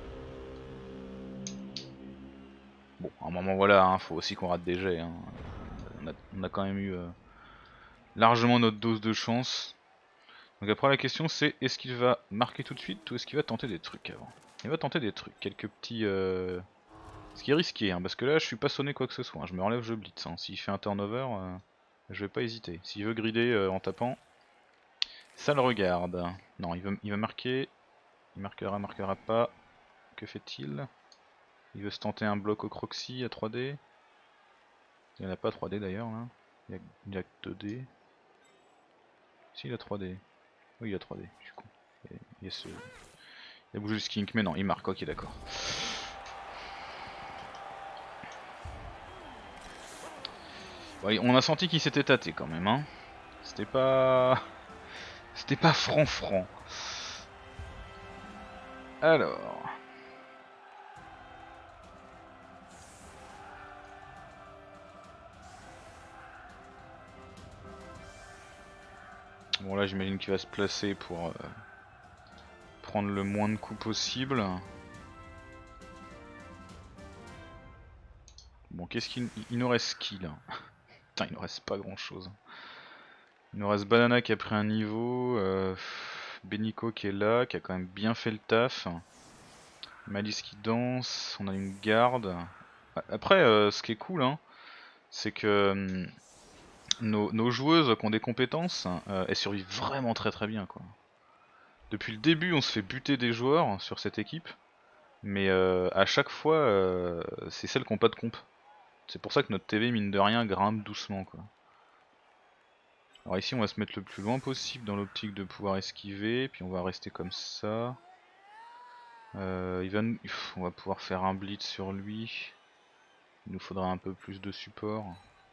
Bon, à un moment voilà, hein, faut aussi qu'on rate des jets. Hein. On a quand même eu largement notre dose de chance. Donc après la question c'est, est-ce qu'il va marquer tout de suite ou est-ce qu'il va tenter des trucs avant? Il va tenter des trucs, quelques petits... Ce qui est risqué, hein, parce que là je suis pas sonné quoi que ce soit. Hein. Je me relève, je blitz. Hein. S'il fait un turnover, je vais pas hésiter. S'il veut grider en tapant, ça le regarde. Non, il va marquer. Il marquera pas. Que fait-il? Il veut se tenter un bloc au croxy à 3D. Il n'y en a pas 3D d'ailleurs là. Il y a que 2D. Si, il a 3D. Oui, il a 3D, je suis con. Il a bougé le skink, mais non, il marque, ok d'accord. Ouais, on a senti qu'il s'était tâté quand même, hein. C'était pas... C'était pas franc. Alors... Bon là j'imagine qu'il va se placer pour prendre le moins de coups possible. Bon qu'est-ce qu'il nous reste qui là? Putain il nous reste pas grand chose. Il nous reste Banana qui a pris un niveau, Beniko qui est là, qui a quand même bien fait le taf. Malice qui danse, on a une garde. Après ce qui est cool hein, c'est que nos joueuses qui ont des compétences, elles survivent vraiment très bien quoi. Depuis le début on se fait buter des joueurs sur cette équipe, mais à chaque fois c'est celles qui n'ont pas de comp. C'est pour ça que notre TV mine de rien grimpe doucement quoi. Alors ici on va se mettre le plus loin possible dans l'optique de pouvoir esquiver, puis on va rester comme ça. On va pouvoir faire un blitz sur lui. Il nous faudra un peu plus de support.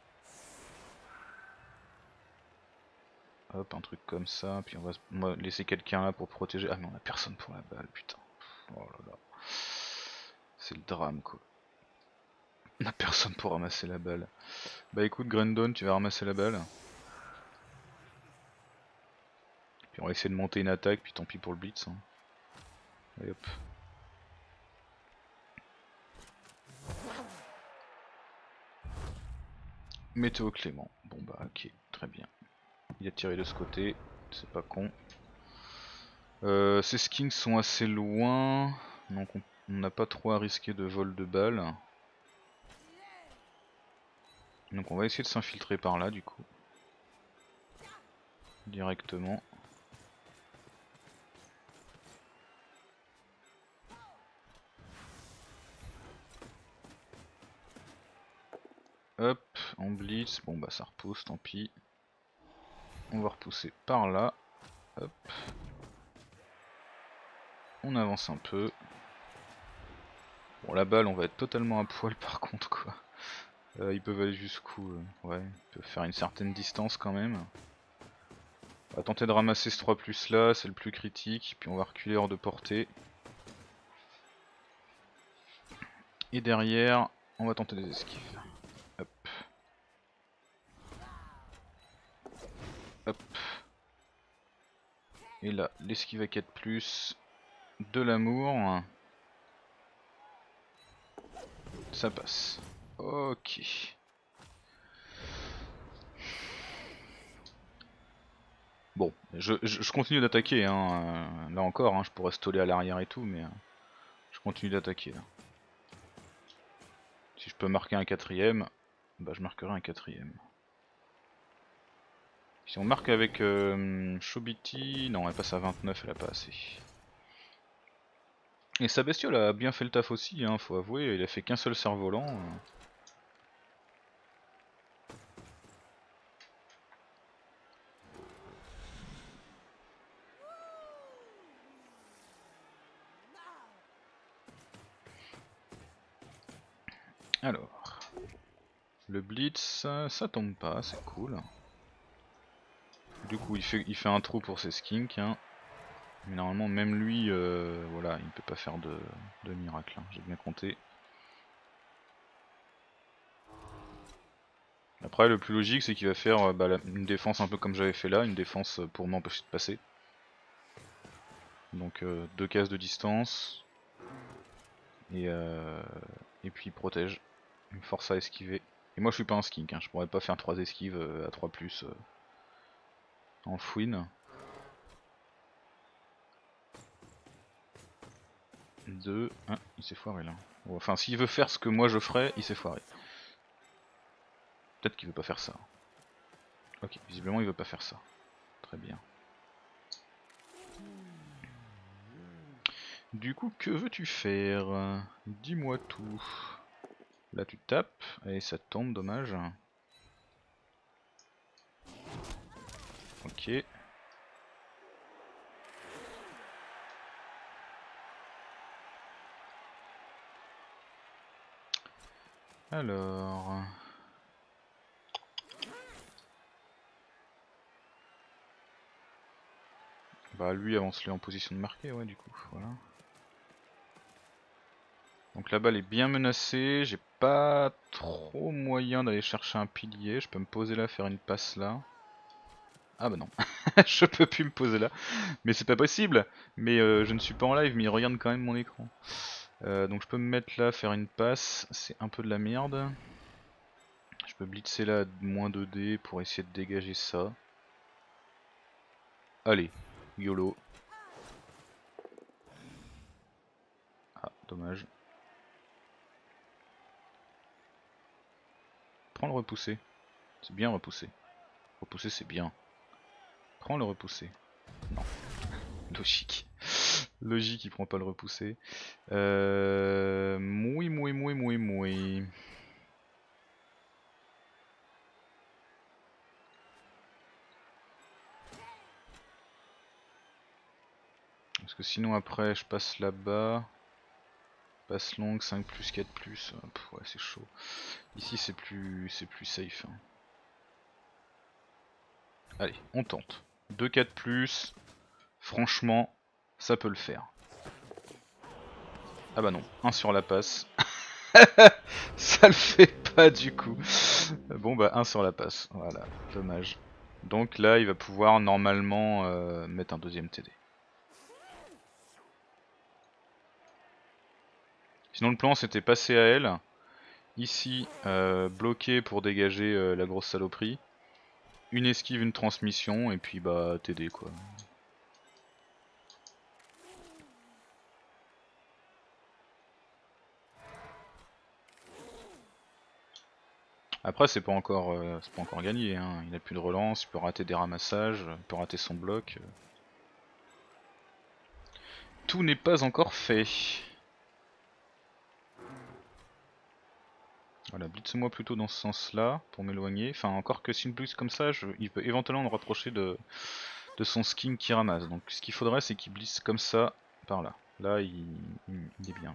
Hop, un truc comme ça, puis on va laisser quelqu'un là pour protéger. Ah mais on a personne pour la balle, putain. Oh là là. C'est le drame quoi. On a personne pour ramasser la balle. Bah écoute Grendon, tu vas ramasser la balle. Puis on va essayer de monter une attaque, puis tant pis pour le blitz. Hein. Allez hop. Météo Clément. Bon bah ok, très bien. Il a tiré de ce côté, c'est pas con. Ces skins sont assez loin, donc on n'a pas trop à risquer de vol de balles. Donc on va essayer de s'infiltrer par là du coup. Directement. Hop, on blitz, bon bah ça repousse, tant pis. On va repousser par là. Hop. On avance un peu. Bon la balle on va être totalement à poil par contre quoi. Ils peuvent aller jusqu'où ouais, ils peuvent faire une certaine distance quand même. On va tenter de ramasser ce 3+ là, c'est le plus critique, puis on va reculer hors de portée. Et derrière, on va tenter des esquives. Hop. Hop. Et là, l'esquive à 4+, de l'amour. Ça passe. Ok. Bon, je continue d'attaquer, hein. Là encore, hein, je pourrais stoller à l'arrière et tout, mais je continue d'attaquer là. Si je peux marquer un 4ème, bah je marquerai un 4ème. Si on marque avec Chobiti, non elle passe à 29, elle a pas assez. Et sa bestiole a bien fait le taf aussi, hein, faut avouer, il a fait qu'un seul cerf-volant. Alors, le blitz, ça tombe pas, c'est cool. Du coup il fait un trou pour ses skinks, hein. Mais normalement même lui, voilà, il ne peut pas faire de miracle, hein, j'ai bien compté. Après le plus logique c'est qu'il va faire une défense un peu comme j'avais fait là, une défense pour m'empêcher de passer. Donc 2 cases de distance. Et puis il protège, il me force à esquiver. Et moi je suis pas un skink, hein, je pourrais pas faire 3 esquives à 3+ en fouine. 2, 1, il s'est foiré là. Enfin s'il veut faire ce que moi je ferais, il s'est foiré. Peut-être qu'il veut pas faire ça. Ok, visiblement il veut pas faire ça. Très bien. Du coup, que veux-tu faire? Dis-moi tout. Là tu tapes, et ça tombe, dommage. Ok. Alors... Bah lui avance-le en position de marquer, ouais du coup, voilà. Donc la balle est bien menacée, j'ai pas trop moyen d'aller chercher un pilier, je peux me poser là, faire une passe là. Ah bah non, je peux plus me poser là, mais c'est pas possible. Mais je ne suis pas en live, mais il regarde quand même mon écran. Donc je peux me mettre là, faire une passe, c'est un peu de la merde. Je peux blitzer là, moins 2D pour essayer de dégager ça. Allez, YOLO. Ah, dommage. Prends le repoussé. C'est bien repoussé. Repousser c'est bien. Prends le repoussé. Non. Logique. Logique, il prend pas le repoussé. Moui. Parce que sinon après je passe là-bas. Passe longue, 5+, 4+. Ouais c'est chaud. Ici c'est plus safe. Hein. Allez, on tente. 2 4+. Franchement, ça peut le faire. Ah bah non, 1 sur la passe. Ça le fait pas du coup. Bon bah 1 sur la passe, voilà, dommage. Donc là il va pouvoir normalement mettre un deuxième TD. Sinon le plan c'était passer à elle. Ici bloquer pour dégager la grosse saloperie. Une esquive, une transmission et puis bah TD quoi. Après c'est pas encore gagné, hein. Il a plus de relance, il peut rater des ramassages, il peut rater son bloc. Tout n'est pas encore fait. Voilà, blitz-moi plutôt dans ce sens-là pour m'éloigner. Enfin, encore que si une blitz comme ça, il peut éventuellement me rapprocher de son skin qui ramasse. Donc ce qu'il faudrait, c'est qu'il blitz comme ça, par là. Là, il est bien.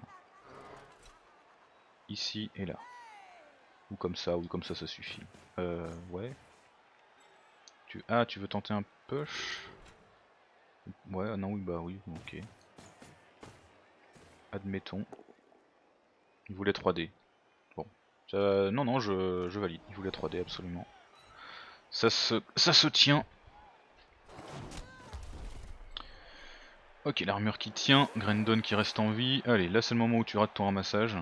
Ici et là. Ou comme ça ça suffit. Ouais. Tu veux tenter un push? Ouais, non, oui, bah oui, ok. Admettons. Il voulait 3D. Bon. Non, je valide. Il voulait 3D, absolument. Ça se tient. Ok, l'armure qui tient, Grendon qui reste en vie. Allez, là c'est le moment où tu rates ton ramassage.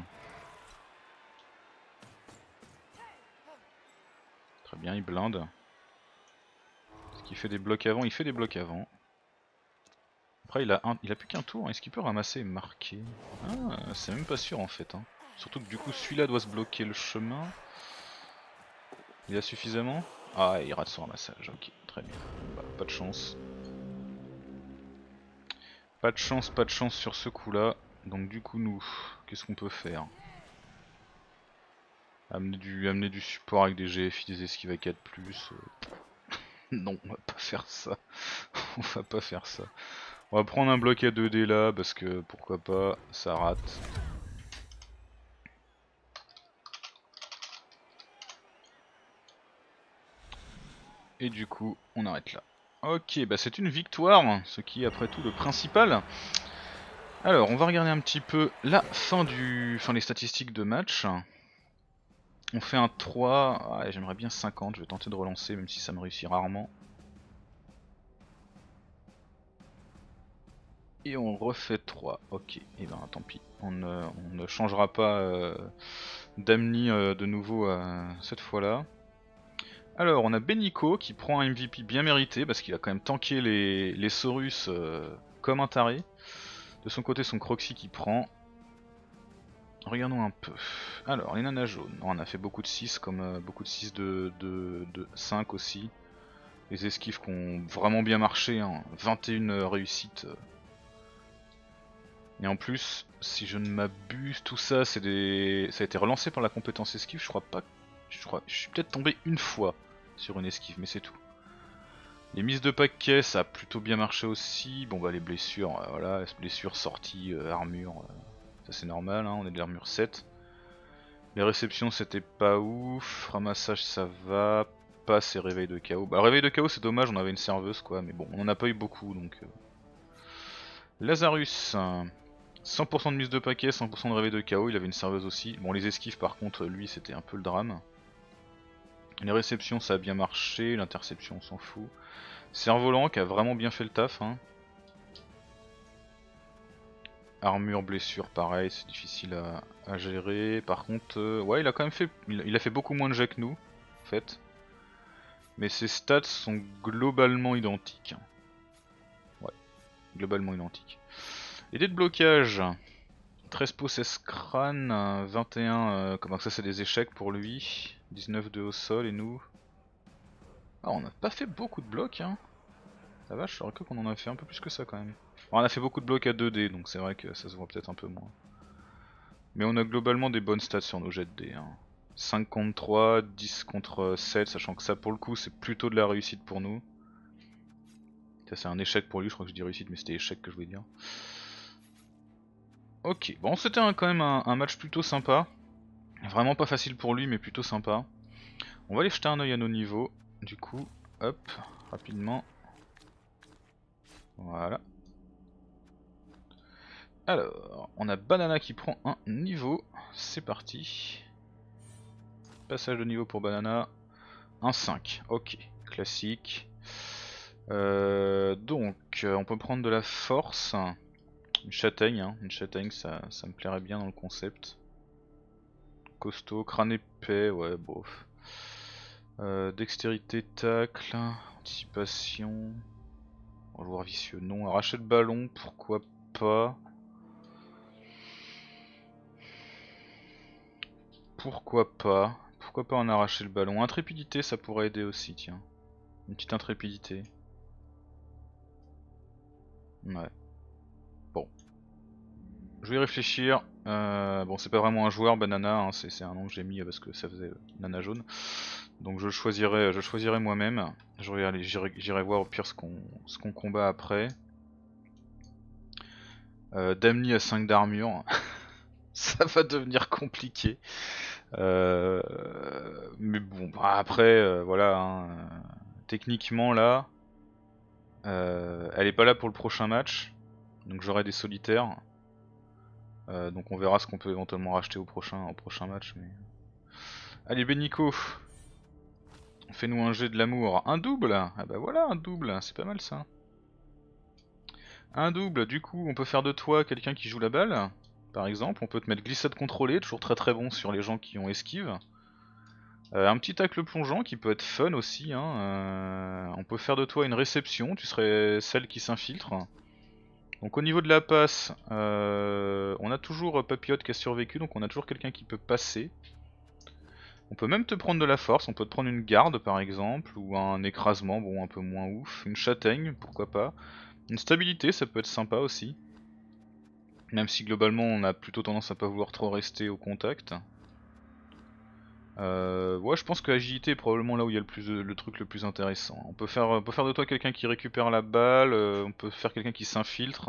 Très bien, il blinde. Est-ce qu'il fait des blocs avant? Il fait des blocs avant. Après il a plus qu'un tour, est-ce qu'il peut ramasser et marquer? Ah, c'est même pas sûr en fait. Hein. Surtout que du coup celui-là doit se bloquer le chemin. Il a suffisamment? Ah, il rate son ramassage, ok, très bien. Bah, pas de chance. Pas de chance sur ce coup-là. Donc du coup nous, qu'est-ce qu'on peut faire? Amener du support avec des GFI, des esquives à 4+. Non, on va pas faire ça. On va pas faire ça. On va prendre un bloc à 2D là, parce que pourquoi pas, ça rate. Et du coup, on arrête là. Ok, bah c'est une victoire, ce qui est après tout le principal. Alors, on va regarder un petit peu la fin les statistiques de match. On fait un 3, ah, j'aimerais bien 50, je vais tenter de relancer même si ça me réussit rarement. Et on refait 3, ok, et ben tant pis, on ne changera pas d'Amni de nouveau cette fois là. Alors on a Beniko qui prend un MVP bien mérité parce qu'il a quand même tanké les Saurus comme un taré. De son côté son Croxy qui prend. Regardons un peu. Alors les nanas jaunes, on a fait beaucoup de 6 comme beaucoup de 6 de 5 aussi. Les esquives qui ont vraiment bien marché, hein. 21 réussites. Et en plus, si je ne m'abuse, tout ça ça a été relancé par la compétence esquive, je crois pas. Je suis peut-être tombé une fois sur une esquive, mais c'est tout. Les mises de paquet, ça a plutôt bien marché aussi. Bon bah les blessures, voilà, blessures, sorties, armure, ça c'est normal, hein, on est de l'armure 7. Les réceptions c'était pas ouf, ramassage ça va, pas ces réveils de chaos. Bah le réveil de chaos c'est dommage, on avait une serveuse quoi, mais bon, on en a pas eu beaucoup donc... Lazarus, 100% de mise de paquet, 100% de réveil de chaos, il avait une serveuse aussi. Bon les esquives par contre, lui c'était un peu le drame. Les réceptions ça a bien marché, l'interception on s'en fout. Cerf-volant qui a vraiment bien fait le taf. Hein. Armure, blessure, pareil, c'est difficile à gérer. Par contre, ouais, il a quand même fait, il a fait beaucoup moins de jets que nous, en fait. Mais ses stats sont globalement identiques. Ouais, globalement identiques. Les dés de blocage, 13 pots 16 crânes, 21, comment ça c'est des échecs pour lui. 19 de au sol et nous... Ah, on n'a pas fait beaucoup de blocs, hein. La vache, j'aurais cru qu'on en a fait un peu plus que ça quand même. Bon, on a fait beaucoup de blocs à 2D, donc c'est vrai que ça se voit peut-être un peu moins. Mais on a globalement des bonnes stats sur nos jets de dés. Hein. 5 contre 3, 10 contre 7, sachant que ça pour le coup c'est plutôt de la réussite pour nous. Ça c'est un échec pour lui, je crois que je dis réussite mais c'était échec que je voulais dire. Ok, bon c'était quand même un match plutôt sympa. Vraiment pas facile pour lui mais plutôt sympa. On va aller jeter un oeil à nos niveaux. Du coup, hop, rapidement. Voilà. Alors, on a Banana qui prend un niveau. C'est parti. Passage de niveau pour Banana. Un 5, ok, classique. Donc on peut prendre de la force. Une châtaigne, hein. Une châtaigne ça me plairait bien dans le concept. Costaud, crâne épais, ouais bof. Dextérité, tacle, anticipation, joueur vicieux, non. Arracher le ballon, pourquoi pas. Pourquoi pas en arracher le ballon. Intrépidité ça pourrait aider aussi, tiens. Une petite intrépidité. Ouais. Bon. Je vais y réfléchir. Bon, c'est pas vraiment un joueur, Banana, hein, c'est un nom que j'ai mis parce que ça faisait Nana jaune. Donc je choisirai moi-même. J'irai voir au pire ce qu'on combat après. Damni à 5 d'armure. Ça va devenir compliqué. Mais bon, bah, après, voilà. Hein, techniquement là, elle est pas là pour le prochain match. Donc j'aurai des solitaires. Donc on verra ce qu'on peut éventuellement racheter au prochain match. Mais... Allez Benico, fais-nous un jet de l'amour. Un double. Ah bah voilà, un double, c'est pas mal ça. Un double, du coup on peut faire de toi quelqu'un qui joue la balle. Par exemple, on peut te mettre glissade contrôlée, toujours très bon sur les gens qui ont esquive. Un petit tacle plongeant qui peut être fun aussi, hein. On peut faire de toi une réception, tu serais celle qui s'infiltre. Donc au niveau de la passe, on a toujours Papillote qui a survécu, donc on a toujours quelqu'un qui peut passer. On peut même te prendre de la force, on peut te prendre une garde par exemple, ou un écrasement, bon un peu moins ouf. Une châtaigne, pourquoi pas. Une stabilité, ça peut être sympa aussi. Même si globalement on a plutôt tendance à pas vouloir trop rester au contact. Ouais, je pense que l'agilité est probablement là où il y a le truc le plus intéressant. On peut faire de toi quelqu'un qui récupère la balle, on peut faire quelqu'un qui s'infiltre.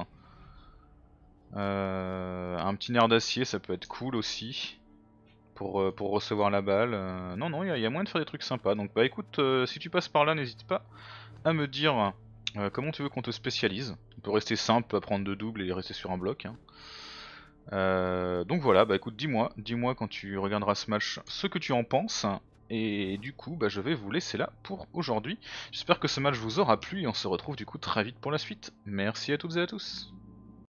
Un petit nerf d'acier, ça peut être cool aussi. Pour recevoir la balle. Non, il y a moyen de faire des trucs sympas. Donc bah écoute, si tu passes par là, n'hésite pas à me dire comment tu veux qu'on te spécialise. On peut rester simple, pas prendre de double et rester sur un bloc. Hein. Donc voilà, bah écoute, dis-moi quand tu regarderas ce match ce que tu en penses. Et du coup, bah je vais vous laisser là pour aujourd'hui. J'espère que ce match vous aura plu et on se retrouve du coup très vite pour la suite. Merci à toutes et à tous.